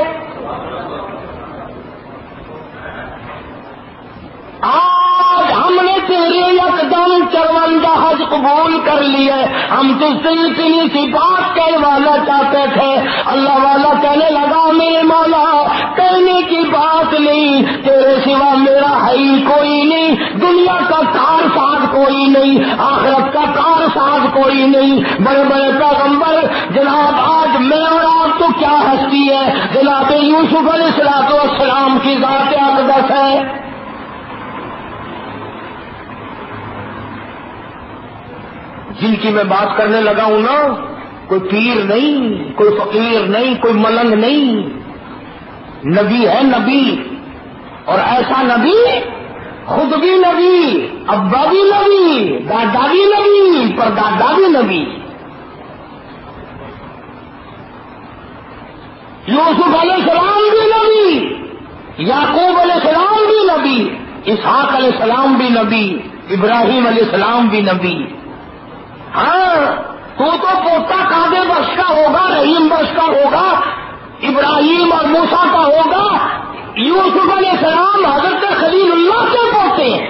آج ہم نے تیرے یکدم چرونجا حج قبول کر لیے. ہم تو اتنی سی بات کہوانا چاہتے تھے. اللہ والا کہنے لگا میرے مولا کہنے کی بات نہیں، تیرے سوا میرا ہے ہی کوئی نہیں، دنیا کا کار ساز کوئی نہیں، آخرت کا کار ساز کوئی نہیں. بڑے بڑے پیغمبر جناب آج میں اور آپ تو کیا ہستی ہے، جناب یوسف علیہ الصلوۃ والسلام کی ذات اقدس ہے. جن کی میں بات کرنے لگا ہوں نا، کوئی پیر نہیں، کوئی فقیر نہیں، کوئی ملنگ نہیں، نبی ہے نبی. اور ایسا نبی خود بھی نبی، ابا بھی نبی، دادا بھی نبی، پردادا بھی نبی. یوسف علیہ السلام بھی نبی، یعقوب علیہ السلام بھی نبی، اسحاق علیہ السلام بھی نبی، ابراہیم علیہ السلام بھی نبی. ہاں تو تو پوتا قادر بخش کا ہوگا، رحیم بخش کا ہوگا، ابراہیم اور موسیٰ کا ہوگا. یوسف علیہ السلام حضرت خلیل اللہ کے پوتے ہیں.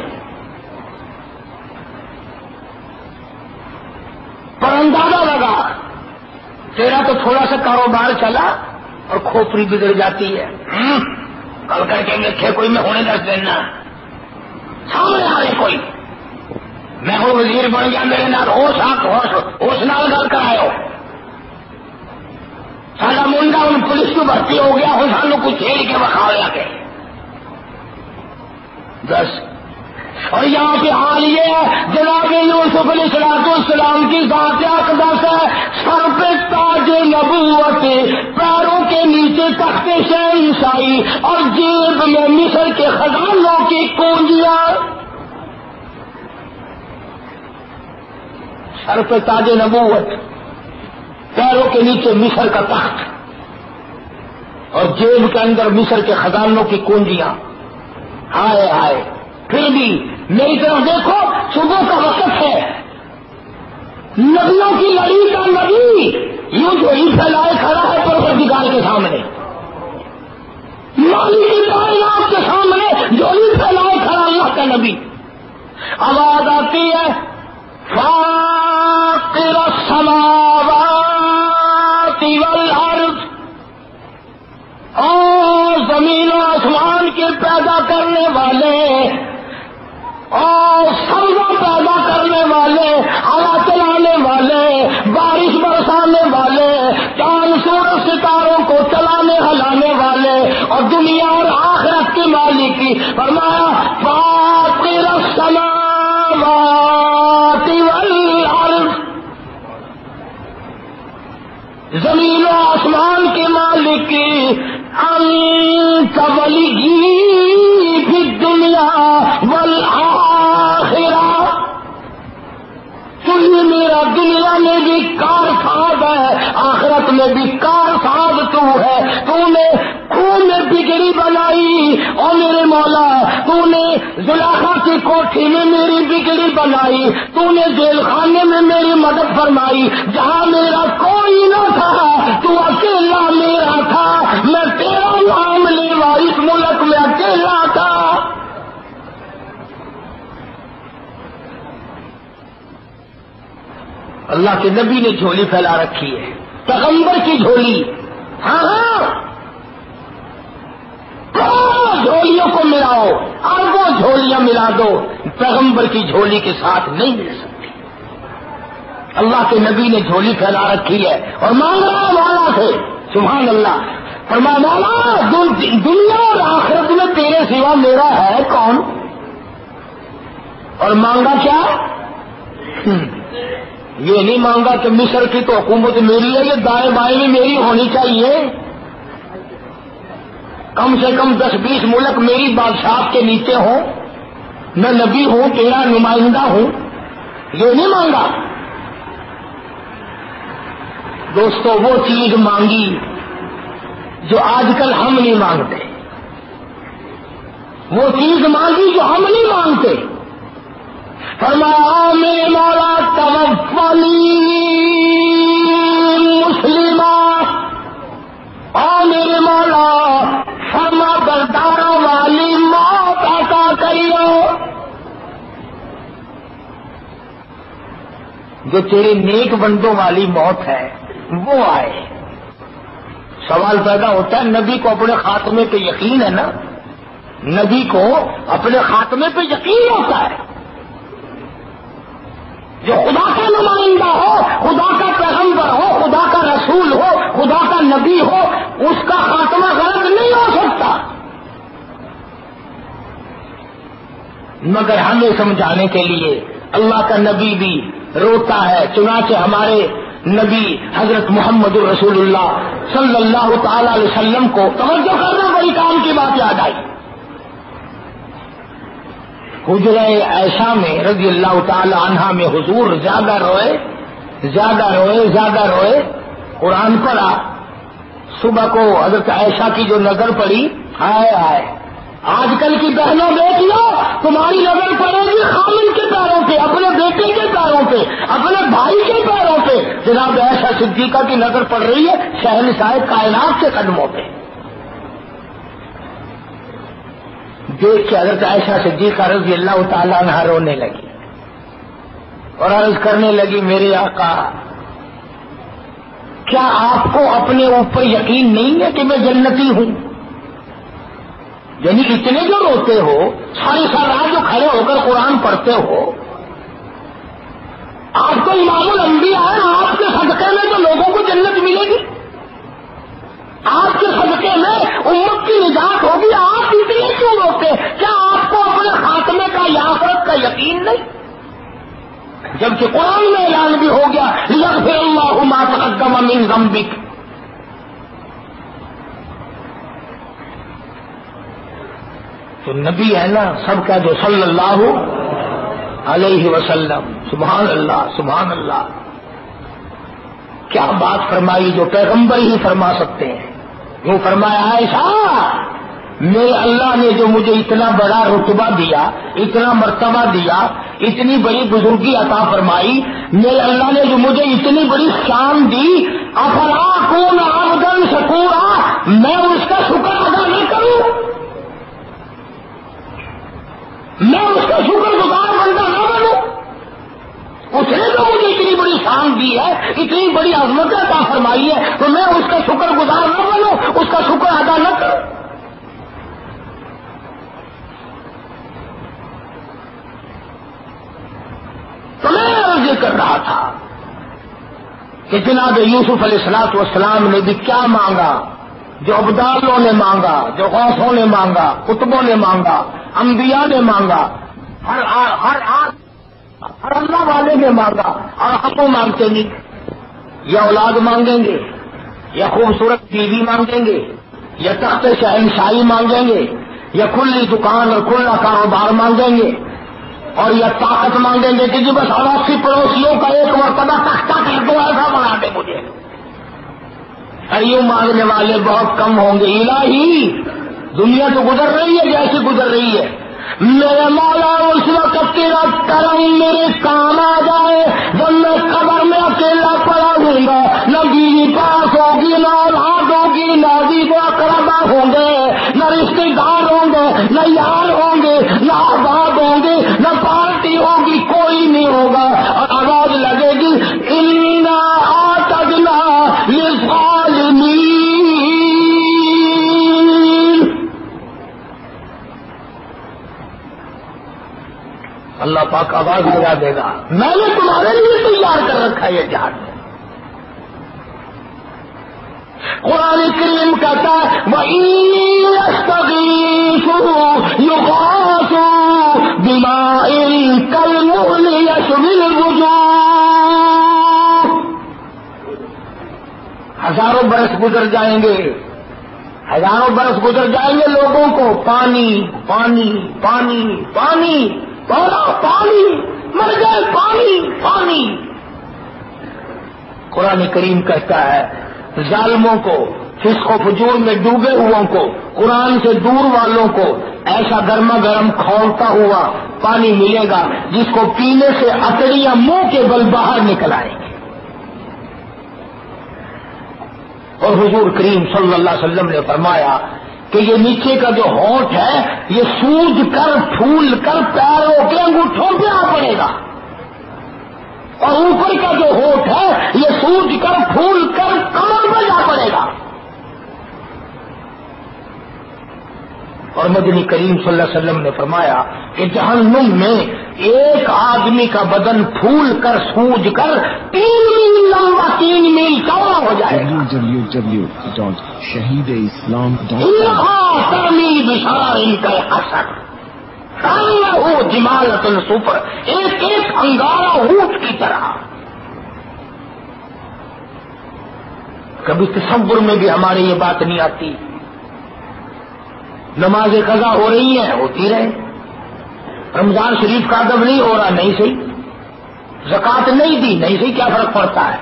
پر اندازہ لگا تیرا تو تھوڑا سا کاروبار چلا اور کھوپڑی بگڑ جاتی ہے. کل کر کے دیکھے کوئی میں ہونے دس دینا سامنے آ رہے کوئی میں ہوں وزیر بن گیا میرے نال ہوش آک ہوش ہوش نال گل کرایو. سارا منڈا ہوں پولیس کی بھرتی ہو گیا ہوں سانو کچھ چھیڑ کے بکھا لیا کے بس. اور یہاں پہ حال یہ ہے جناب یوسف علیہ الصلوۃ والسلام کی ذات اقدس ہے، سر پہ تاج نبوت، پیروں کے نیچے تخت شہنشاہی اور جیب میں مصر کے خزانوں کی کنجیاں. سر پہ تاج نبوت، پیروں کے نیچے مصر کا تخت اور جیب کے اندر مصر کے خزانوں کی کنجیاں. ہائے ہائے. پھر بھی میری طرف دیکھو، صبح کا وقت ہے، نبیوں کی لڑی کا نبی یوں جو ہی پھیلائے کھڑا ہے پروردگار کے سامنے، مالک کائنات کے سامنے جو ہی پھیلائے کھڑا اللہ کا نبی. آواز آتی ہے فاطر السماوات والارض، او والے اور سبزہ پیدا کرنے والے، ہوا چلانے والے، بارش برسانے والے، چاند سورج ستاروں کو چلانے ہلانے والے، اور دنیا اور آخرت کے مالک کی فرمایا فاطر السماوات والارض، زمین و آسمان کے مالک کی انت ولی فی الدنیا والآخرہ، تو ہی میرا دنیا میں بھی کار ساز ہے، آخرت میں بھی کار ساز تو ہے۔ تو نے خون میں بگڑی بنائی اور میرے مولا، تو نے زلیخا کی کوٹھی میں میری بگڑی بنائی، تو نے جیل خانے میں میری مدد فرمائی، جہاں میرا کوئی نہ تھا تو اکیلا میرا تھا، میں تیرا نام لیوا اس ملک میں اکیلا تھا۔ اللہ کے نبی نے جھولی پھیلا رکھی ہے، پیغمبر کی جھولی۔ ہاں ہاں جھولیوں کو ملاؤ، اربوں جھولیاں ملا دو، پیغمبر کی جھولی کے ساتھ نہیں مل سکتی۔ اللہ کے نبی نے جھولی پھیلا رکھی ہے اور مانگ رہا مولا سے، سبحان اللہ، فرما مولا دنیا اور آخرت میں تیرے سوا میرا ہے کون؟ اور مانگا کیا؟ یہ نہیں مانگا کہ مصر کی تو حکومت میری ہے، یہ دائیں بائیں میں میری ہونی چاہیے، کم سے کم دس بیس ملک میری بادشاہ کے نیچے ہوں، میں نبی ہوں، تیرا نمائندہ ہوں، یہ نہیں مانگا۔ دوستو وہ چیز مانگی جو آج کل ہم نہیں مانگتے، وہ چیز مانگی جو ہم نہیں مانگتے۔ فرمایا میرے مولا توفنی مسلمہ، اور میرے مولا فرما برداروں والی موت عطا کریو، جو تیرے نیک بندوں والی موت ہے وہ آئے۔ سوال پیدا ہوتا ہے نبی کو اپنے خاتمے پہ یقین ہے نا، نبی کو اپنے خاتمے پہ یقین ہوتا ہے، جو خدا کا نمائندہ ہو، خدا کا پیغمبر ہو، خدا کا رسول ہو، خدا کا نبی ہو، اس کا خاتمہ غلط نہیں ہو سکتا۔ مگر ہمیں سمجھانے کے لیے اللہ کا نبی بھی روتا ہے، چنانچہ ہمارے نبی حضرت محمد الرسول اللہ صلی اللہ تعالی علیہ وسلم کو توجہ کرنا بڑی کام کی بات یاد آئی۔ حجرہ عائشہ میں رضی اللہ تعالی عنہا میں حضور زیادہ روئے زیادہ روئے زیادہ روئے قرآن پڑھا، صبح کو حضرت عائشہ کی جو نظر پڑی، ہائے ہائے آج کل کی بہنوں دیکھ لو، تمہاری نظر پڑے گی خامن کے پیروں پہ، اپنے بیٹے کے پیروں پہ، اپنے بھائی کے پیروں پہ، جناب عائشہ صدیقہ کی نظر پڑ رہی ہے شہنشاہ کائنات کے قدموں پہ۔ دیکھ کے حضرت عائشہ صدیقہ رضی اللہ تعالیٰ عنہ رونے لگی اور عرض کرنے لگی میرے آقا کیا آپ کو اپنے اوپر یقین نہیں ہے کہ میں جنتی ہوں؟ یعنی اتنے جو روتے ہو، ساری ساری رات جو کھڑے ہو کر قرآن پڑھتے ہو، آپ تو امام الانبیاء ہیں، آپ کے صدقے میں تو لوگوں کو جنت ملے گی، آپ کے صدقے میں امت کی نجات ہوگی، آپ اتنے کیوں روتے؟ کیا آپ کو اپنے خاتمے کا یا آخرت کا یقین نہیں؟ جبکہ قرآن میں اعلان بھی ہو گیا یغفر اللہ ما تقدم من ذنبک، تو نبی ہے نا سب کا جو صلی اللہ علیہ وسلم، سبحان اللہ سبحان اللہ، کیا بات فرمائی جو پیغمبر ہی فرما سکتے ہیں۔ وہ فرمایا عائشہ میرے اللہ نے جو مجھے اتنا بڑا رتبہ دیا، اتنا مرتبہ دیا، اتنی بڑی بزرگی عطا فرمائی، میرے اللہ نے جو مجھے اتنی بڑی شان دی، افلا اکون عبدا شکورا، میں اس کا شکر ادا نہیں کروں؟ میں اس کا شکر گزار بندہ نہ بنوں؟ اس نے تو مجھے اتنی بڑی شان دی ہے، اتنی بڑی عظمت عطا فرمائی ہے، تو میں اس کا شکر گزار نہ بنوں، اس کا شکر ادا نہ کروں؟ کر رہا تھا کہ جناب یوسف علیہ الصلوۃ والسلام نے بھی کیا مانگا، جو ابدالوں نے مانگا، جو غوثوں نے مانگا، قطبوں نے مانگا، انبیاء نے مانگا، ہر ہر ہر اللہ والے نے مانگا، اور ہم کو مانگتے نہیں. یا اولاد مانگیں گے، یا خوبصورت بیوی مانگیں گے، یا تخت شہنشاہی مانگیں گے، یا کھلی دکان اور کھلا کاروبار مانگیں گے، اور یا طاقت مانگیں گے کہ جی بس اڑوسی پڑوسیوں کا ایک مرتبہ تختہ کر دو، ایسا بنا دے مجھے. ایوں مانگنے والے بہت کم ہوں گے. الہی دنیا تو گزر رہی ہے جیسے گزر رہی ہے، میرے مولا اس وقت تیرا کرم میرے کام آ جائے جب میں قبر میں اکیلا پڑا ہوں گا، نہ بیوی پاس ہوگی، نہ اولاد ہوگی، نہ عزیز و اقربا ہوں گے، نہ رشتے دار ہوں گے، نہ یار ہوں گے، نہ احباب ہوں گے، نہ پارٹی ہوگی، کوئی نہیں ہوگا. اور آواز لگے گی انا اعتدنا للظالمین. اللہ پاک آواز لگا دے گا میں نے تمہارے لیے تیار کر رکھا ہے یہ جہنم. قرآن کریم کہتا ہے وَإِن يَسْتَغِيثُوا يُغَاثُوا بِمَاءٍ كَالْمُهْلِ يَشْوِي الْوُجُوهَ. ہزاروں برس گزر جائیں گے، ہزاروں برس گزر جائیں گے، لوگوں کو پانی پانی پانی پانی پودا پانی، مر گئے پانی پانی. قرآن کریم کہتا ہے ظالموں کو، فسق و فجور میں ڈوبے ہوئوں کو، قرآن سے دور والوں کو ایسا گرما گرم کھولتا ہوا پانی ملے گا جس کو پینے سے اکڑیاں منہ کے بل باہر نکل آئیں گے. اور حضور کریم صلی اللہ علیہ وسلم نے فرمایا کہ یہ نیچے کا جو ہونٹ ہے یہ سوج کر پھول کر پیروں کے انگوٹھوں پہ آ پڑے گا، اور اوپر کا جو ہونٹ ہے یہ سوج کر پھول کر کمر پہ جا پڑے گا. اور مدنی کریم صلی اللہ علیہ وسلم نے فرمایا کہ جہنم میں ایک آدمی کا بدن پھول کر سوج کر تین میل لمبا تین میل چوڑا ہو جائے گا. W W W dot Shaheed Islam dot ہو جمالت السفر، ایک ایک انگارا اونٹ کی طرح. کبھی تصور میں بھی ہمارے یہ بات نہیں آتی. نماز قضا ہو رہی ہے، ہوتی رہے. رمضان شریف کا ادب نہیں ہو رہا، نہیں صحیح. زکات نہیں دی، نہیں صحیح، کیا فرق پڑتا ہے.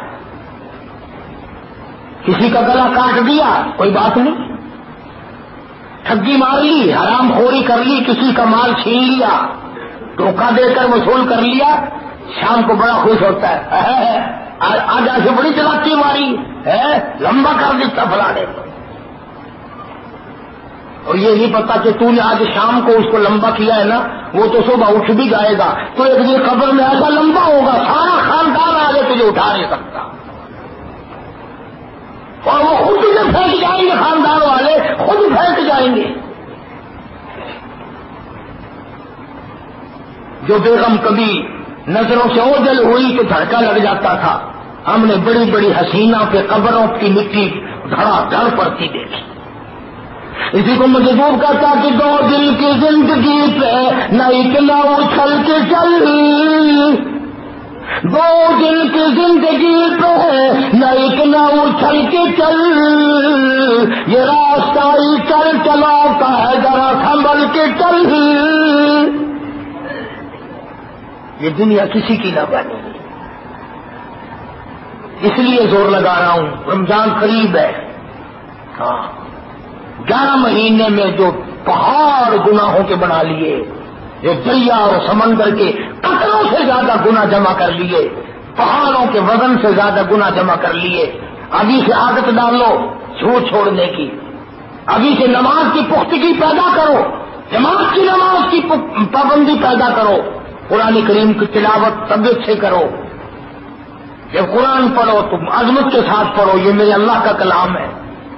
کسی کا گلا کاٹ دیا، کوئی بات نہیں. ٹھگی مار لی، حرام خوری کر لی، کسی کا مال چھین لیا، دھوکہ دے کر وصول کر لیا، شام کو بڑا خوش ہوتا ہے، آج ایسے بڑی چلاکی ماری ہے، لمبا کر دیتا فلانے کو. اور یہ نہیں پتا کہ تو نے آج شام کو اس کو لمبا کیا ہے نا، وہ تو صبح اٹھ بھی جائے گا تو ایک دن قبر میں ایسا لمبا ہوگا سارا خاندان آگے تجھے اٹھا نہیں سکتا، اور وہ خود تجھے پھینک جائیں گے، خاندان والے خود پھینک جائیں گے. جو بیگم کبھی نظروں سے اوجل ہوئی تو دھڑکا لگ جاتا تھا، ہم نے بڑی بڑی حسینہ پہ قبروں کی مٹی دھڑا دھڑ پڑتی دیکھی. اسی کو مجذوب کرتا کہ دو دل کی زندگی پہ نہ اتنا اچھل کے چل، دو دل کی زندگی پہ نہ اتنا اچھل کے چل، یہ راستہ ہی چل چلاتا ہے ذرا سنبھل کے چل. یہ دنیا کسی کی نہ بنی، اس لیے زور لگا رہا ہوں. رمضان قریب ہے، ہاں گیارہ مہینے میں جو پہاڑ گناہوں کے بنا لیے، جو دریا اور سمندر کے قطروں سے زیادہ گناہ جمع کر لیے، پہاڑوں کے وزن سے زیادہ گناہ جمع کر لیے. ابھی سے عادت ڈالو جھوٹ چھوڑنے کی، ابھی سے نماز کی پختگی پیدا کرو، جماعت کی نماز کی پابندی پیدا کرو، قرآن کریم کی تلاوت طبیعت سے کرو. جب قرآن پڑھو تم عظمت کے ساتھ پڑھو، یہ میرے اللہ کا کلام ہے.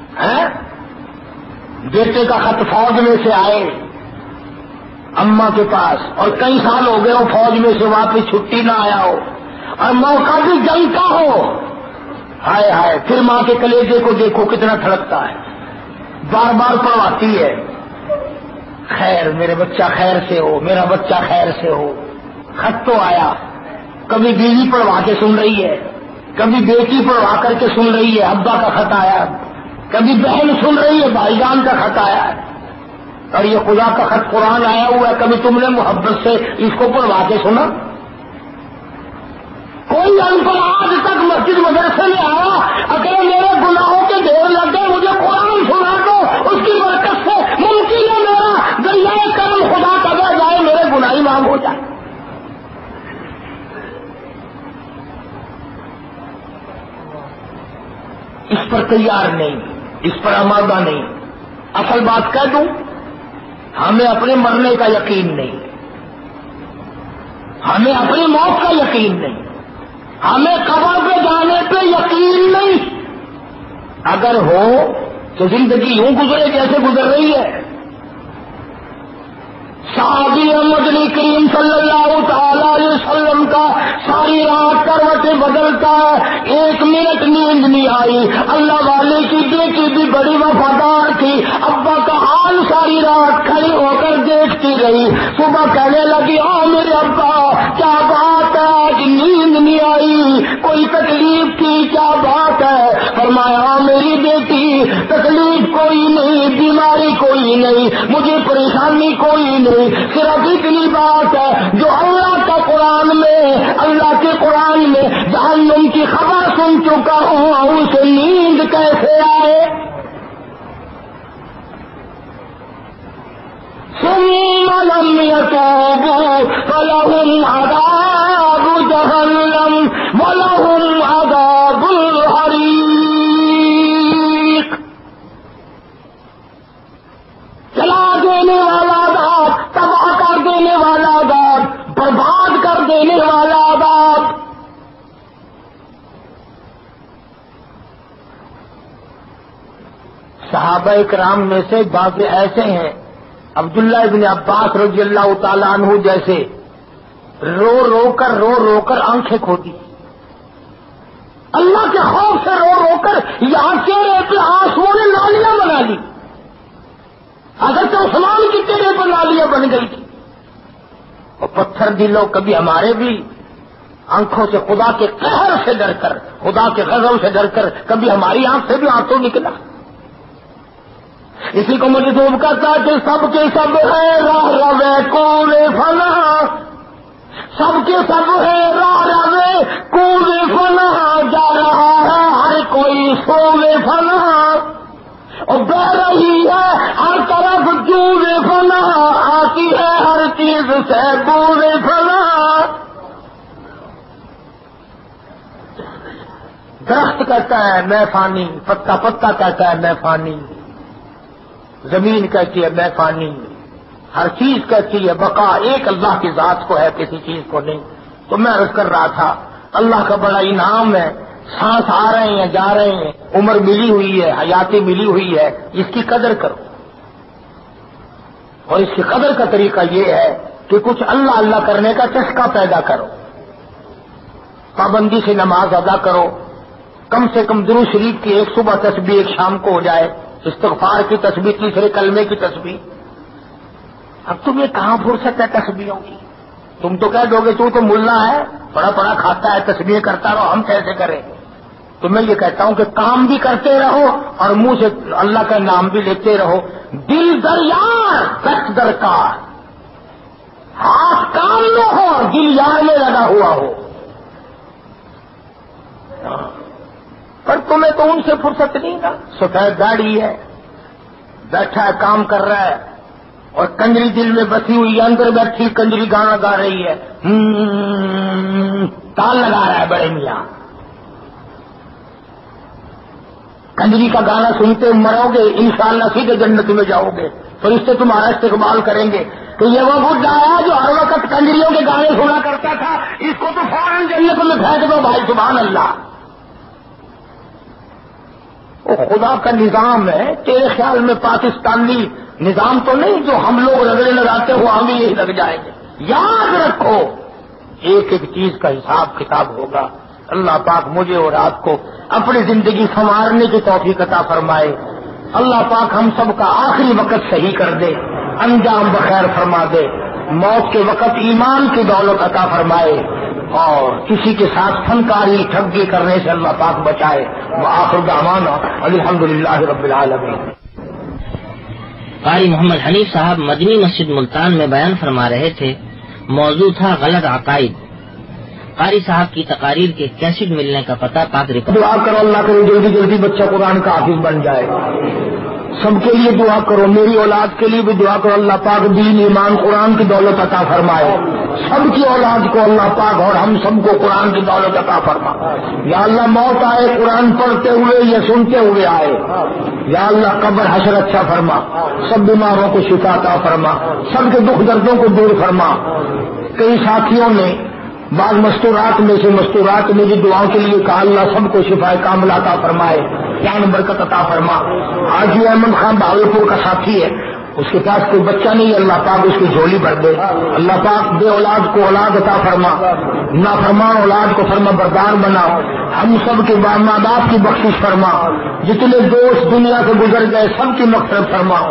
بیٹے کا خط فوج میں سے آئے اماں کے پاس، اور کئی سال ہو گئے ہو فوج میں سے واپس چھٹی نہ آیا ہو، اور موقع بھی جنگ کا ہو، ہائے ہائے پھر ماں کے کلیجے کو دیکھو کتنا دھڑکتا ہے، بار بار پڑھواتی ہے، خیر میرے بچہ خیر سے ہو، میرا بچہ خیر سے ہو۔ خط تو آیا، کبھی بیوی پڑھوا کے سن رہی ہے، کبھی بیٹی پڑھوا کر کے سن رہی ہے ابا کا خط آیا، کبھی بہن سن رہی ہے بھائی جان کا خط آیا، اور یہ خدا کا خط قرآن آیا ہوا ہے، کبھی تم نے محبت سے اس کو پڑھوا کے سنا؟ کوئی ان پڑھ آج تک مسجد مدرسے میں آیا اگر میرے گناہوں کے ڈھیر لگ گئے مجھے قرآن سنا دو، اس کی برکت سے ممکن ہے میرا دریائے کرم خدا کبھی جائے، میرے گناہی معاف ہو جائے۔ اس پر تیار نہیں، اس پر آمادہ نہیں۔ اصل بات کہہ دوں، ہمیں اپنے مرنے کا یقین نہیں، ہمیں اپنی موت کا یقین نہیں، ہمیں قبر پہ جانے پہ یقین نہیں۔ اگر ہو تو زندگی یوں گزرے جیسے گزر رہی ہے۔ صحابی مدنی کریم صلی اللہ تعالی علیہ وسلم کا ساری رات کروٹیں بدلتا ہے، ایک منٹ نیند نہیں آئی۔ اللہ والے کی بیٹی بھی بڑی وفادار تھی، ابا کا حال ساری رات کھڑی ہو کر دیکھتی رہی۔ صبح کہنے لگی آ میرے ابا کیا بات ہے، آج نیند نہیں آئی، کوئی تکلیف تھی، کیا بات ہے؟ فرمایا میری بیٹی تکلیف کوئی نہیں، بیماری کوئی نہیں، مجھے پریشانی کوئی نہیں، صرف اتنی بات ہے جو اللہ کا قرآن میں اللہ کے قرآن میں جہنم کی خبر سن چکا ہوں، اسے نیند کیسے آئے؟ ثم لم يتوبوا فلهم عذاب جهنم ولهم عذاب الحريق۔ جلا دینے والا عذاب، تباہ کر دینے والا عذاب، برباد کر دینے والا عذاب۔ صحابہ کرام میں سے بعض ایسے ہیں، عبداللہ ابن عباس رضی اللہ تعالیٰ عنہ جیسے، رو رو کر رو رو کر آنکھیں کھوتی، اللہ کے خوف سے رو رو کر یہاں چہرے پہ آنسوؤں نے نالیاں بنا لی، حضرت عثمان کی چہرے پر نالیاں بن گئی تھی۔ اور پتھر دلوں کبھی ہمارے بھی آنکھوں سے خدا کے قہر سے ڈر کر، خدا کے غضب سے ڈر کر کبھی ہماری آنکھ سے بھی آنسو نکلا۔ اسی کو مجذوب کرتا کہ سب کے سب ہے راہ روے کوڑے فنا، سب کے سب ہے راہ روے کوڑے فنا، جا رہا ہے ہر کوئی سوے فنا، اور بہ رہی ہے ہر طرف جوڑے فنا، آتی ہے ہر چیز سے بوڑے فنا۔ درخت کہتا ہے میں فانی، پتا پتا کہتا ہے میں فانی، زمین کہتی ہے میں فانی، ہر چیز کہتی ہے بقا ایک اللہ کی ذات کو ہے، کسی چیز کو نہیں۔ تو میں عرض کر رہا تھا اللہ کا بڑا انعام ہے، سانس آ رہے ہیں جا رہے ہیں، عمر ملی ہوئی ہے، حیاتی ملی ہوئی ہے، اس کی قدر کرو۔ اور اس کی قدر کا طریقہ یہ ہے کہ کچھ اللہ اللہ کرنے کا چسکا پیدا کرو، پابندی سے نماز ادا کرو، کم سے کم درود شریف کی ایک صبح تسبیح ایک شام کو ہو جائے، استغفار کی تسبیح، تیسرے کلمے کی تسبیح۔ اب تمہیں کہاں فرصت ہے تسبیحوں کی؟ تم تو کہہ دو گے تو تو ملا ہے، بڑا بڑا کھاتا ہے، تسبیح کرتا رہو، ہم کیسے کریں؟ تو میں یہ کہتا ہوں کہ کام بھی کرتے رہو اور منہ سے اللہ کا نام بھی لیتے رہو۔ دل دریار دست درکار، ہاتھ کام میں ہو دل یار میں لگا ہوا ہو، پر تمہیں تو ان سے فرصت نہیں نا۔ سفید داڑھی ہے، بیٹھا ہے کام کر رہا ہے، اور کنجری دل میں بسی ہوئی ہے، اندر بیٹھی کنجری گانا گا رہی ہے، تال لگا رہا ہے بڑے میاں۔ کنجری کا گانا سنتے مرو گے، انشاءاللہ سیدھے جنت میں جاؤ گے، فرشتے تمہارا استقبال کریں گے کہ یہ وہ بڈھا ہے جو ہر وقت کنجریوں کے گانے سنا کرتا تھا، اس کو تو فوراً جنت میں پھینک دو بھائی، سبحان اللہ۔ وہ خدا کا نظام ہے، تیرے خیال میں پاکستانی نظام تو نہیں جو ہم لوگ رگڑے لگاتے ہو ہم یہی لگ جائیں گے؟ یاد رکھو ایک ایک چیز کا حساب کتاب ہوگا. اللہ پاک مجھے اور آپ کو اپنی زندگی سنوارنے کی توفیق عطا فرمائے. اللہ پاک ہم سب کا آخری وقت صحیح کر دے, انجام بخیر فرما دے, موت کے وقت ایمان کی دولت عطا فرمائے, اور کسی کے ساتھ فنکاری ٹھگی کرنے سے اللہ پاک بچائے. وآخر دعوانا الحمدللہ رب العالمین. قاری محمد حنیف صاحب مدنی مسجد ملتان میں بیان فرما رہے تھے. موضوع تھا غلط عقائد. قاری صاحب کی تقاریر کے کیسٹ ملنے کا پتہ پاک ریکارڈ. دعا کرو اللہ کرے جلدی جلدی بچہ قرآن کا حافظ بن جائے. سب کے لیے دعا کرو, میری اولاد کے لیے بھی دعا کرو. اللہ پاک دین ایمان قرآن کی دولت عطا فرمائے. سب کی اولاد کو اللہ پاک اور ہم سب کو قرآن کی دولت عطا فرما. یا اللہ موت آئے قرآن پڑھتے ہوئے یا سنتے ہوئے آئے. یا اللہ قبر حشر اچھا فرما. سب بیماروں کو شفا عطا فرما. سب کے دکھ دردوں کو دور فرما. کئی ساتھیوں نے بعض مستورات میں سے مستورات میں بھی دعاؤں کے لیے کہا, اللہ سب کو شفا کاملہ عطا فرمائے, جان برکت عطا فرما. حاجی احمد خان بھاگلپور کا ساتھی ہے, اس کے پاس کوئی بچہ نہیں ہے, اللہ پاک اس کی جھولی بھر دے. اللہ پاک بے اولاد کو اولاد عطا فرما, نافرمان اولاد کو فرما بردار بنا. ہم سب کے ماں باپ کی بخشش فرما. جتنے دوست دنیا سے گزر گئے سب کی مغفرت فرما.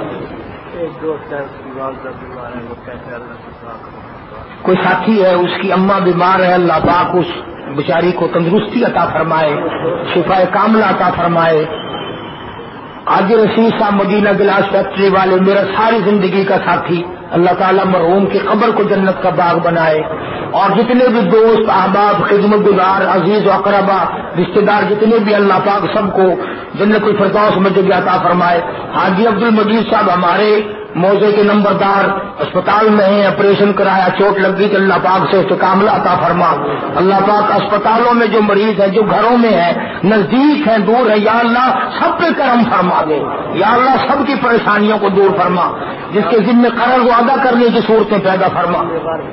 کوئی ساتھی ہے اس کی اماں بیمار ہے, اللہ پاک اس بیچاری کو تندرستی عطا فرمائے, شفا کاملہ عطا فرمائے. آج رشید صاحب مدینہ گلاس فیکٹری والے میرا ساری زندگی کا ساتھی, اللہ تعالیٰ مرحوم کی قبر کو جنت کا باغ بنائے. اور جتنے بھی دوست احباب خدمت گزار عزیز و اقربا رشتے دار جتنے بھی اللہ پاک سب کو جنت الفردوس میں جگہ عطا فرمائے. حاجی عبد المجید صاحب ہمارے موضے کے نمبردار اسپتال میں ہیں, آپریشن کرایا, چوٹ لگ گئی, اللہ پاک سے استقامت عطا فرما. اللہ پاک اسپتالوں میں جو مریض ہیں, جو گھروں میں ہیں, نزدیک ہیں, دور ہیں, یا اللہ سب پہ کرم فرما دے. یا اللہ سب کی پریشانیوں کو دور فرما. جس کے ذمہ قرض کو ادا کرنے کی صورتیں پیدا فرما.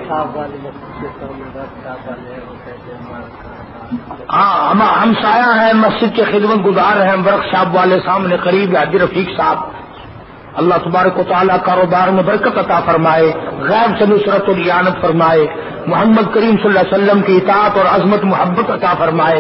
ہاں ہم ہم سایہ ہیں, مسجد کے خدمت گزار ہیں, ورک شاپ والے سامنے قریب حاجی رفیق صاحب. اللہ تبارک و تعالیٰ کاروبار میں برکت عطا فرمائے, غیب سے نصرت و اعانت فرمائے, محمد کریم صلی اللہ علیہ وسلم کی اطاعت اور عظمت محبت عطا فرمائے.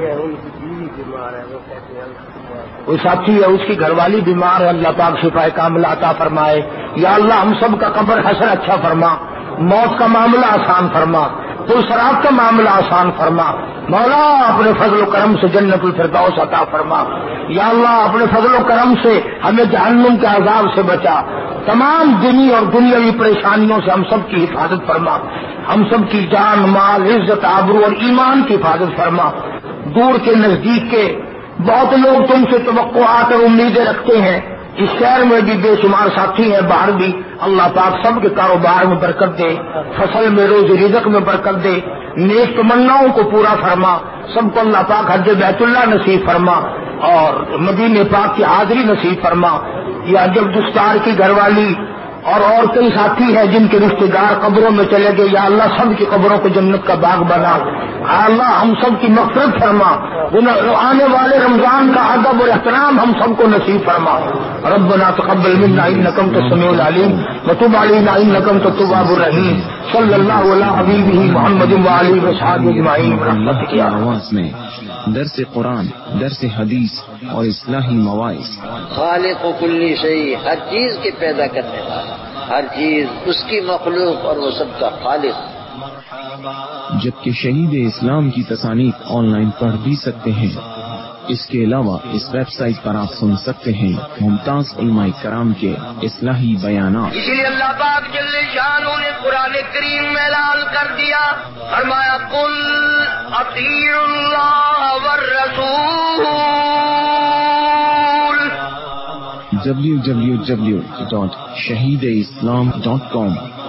کوئی ساتھی ہے اس کی گھر والی بیمار ہے, اللہ پاک شفا کاملہ عطا فرمائے. یا اللہ ہم سب کا قبر حشر اچھا فرما, موت کا معاملہ آسان فرما, پرسرات کا معاملہ آسان فرما. مولا اپنے فضل و کرم سے جنت الفردوس عطا فرما. یا اللہ اپنے فضل و کرم سے ہمیں جہنم کے عذاب سے بچا. تمام دینی اور دنیاوی پریشانیوں سے ہم سب کی حفاظت فرما. ہم سب کی جان مال عزت آبرو اور ایمان کی حفاظت فرما. دور کے نزدیک کے بہت لوگ تم سے توقعات اور امیدیں رکھتے ہیں. اس شہر میں بھی بے شمار ساتھی ہیں, باہر بھی. اللہ پاک سب کے کاروبار میں برکت دے, فصل میں روزی رزق میں برکت دے, نیک تمناؤں کو پورا فرما. سب کو اللہ پاک حج بیت اللہ نصیب فرما اور مدینے پاک کی حاضری نصیب فرما. یا جب دستار کی گھر والی اور اور کئی ساتھی ہیں جن کے رشتے دار قبروں میں چلے گئے, یا اللہ سب کی قبروں کو جنت کا باغ بنا. اللہ ہم سب کی مغفرت فرما. آنے والے رمضان کا ادب اور احترام ہم سب کو نصیب فرما. ربنا تقبل منا انک انت السمیع العلیم وتب علینا انک انت التواب الرحیم. صلی اللہ علی حبیبہ محمد وآلہ وصحبہ اجمعین برحمتک یا آواز میں درس قرآن, درس حدیث اور اصلاحی مواعظ. خالق و کلی شیء, ہر چیز کے پیدا کرنے والا, ہر چیز اس کی مخلوق اور وہ سب کا خالق. جبکہ شہید اسلام کی تصانیف آن لائن پڑھ بھی سکتے ہیں. اس کے علاوہ اس ویب سائٹ پر آپ سن سکتے ہیں ممتاز علماء کرام کے اصلاحی بیانات. اسی لیے اللہ پاک جل شانہ نے قرآن کریم میں اعلان کر دیا, فرمایا قل اطیعوا اللہ والرسول. W W W dot Shaheed Islam dot com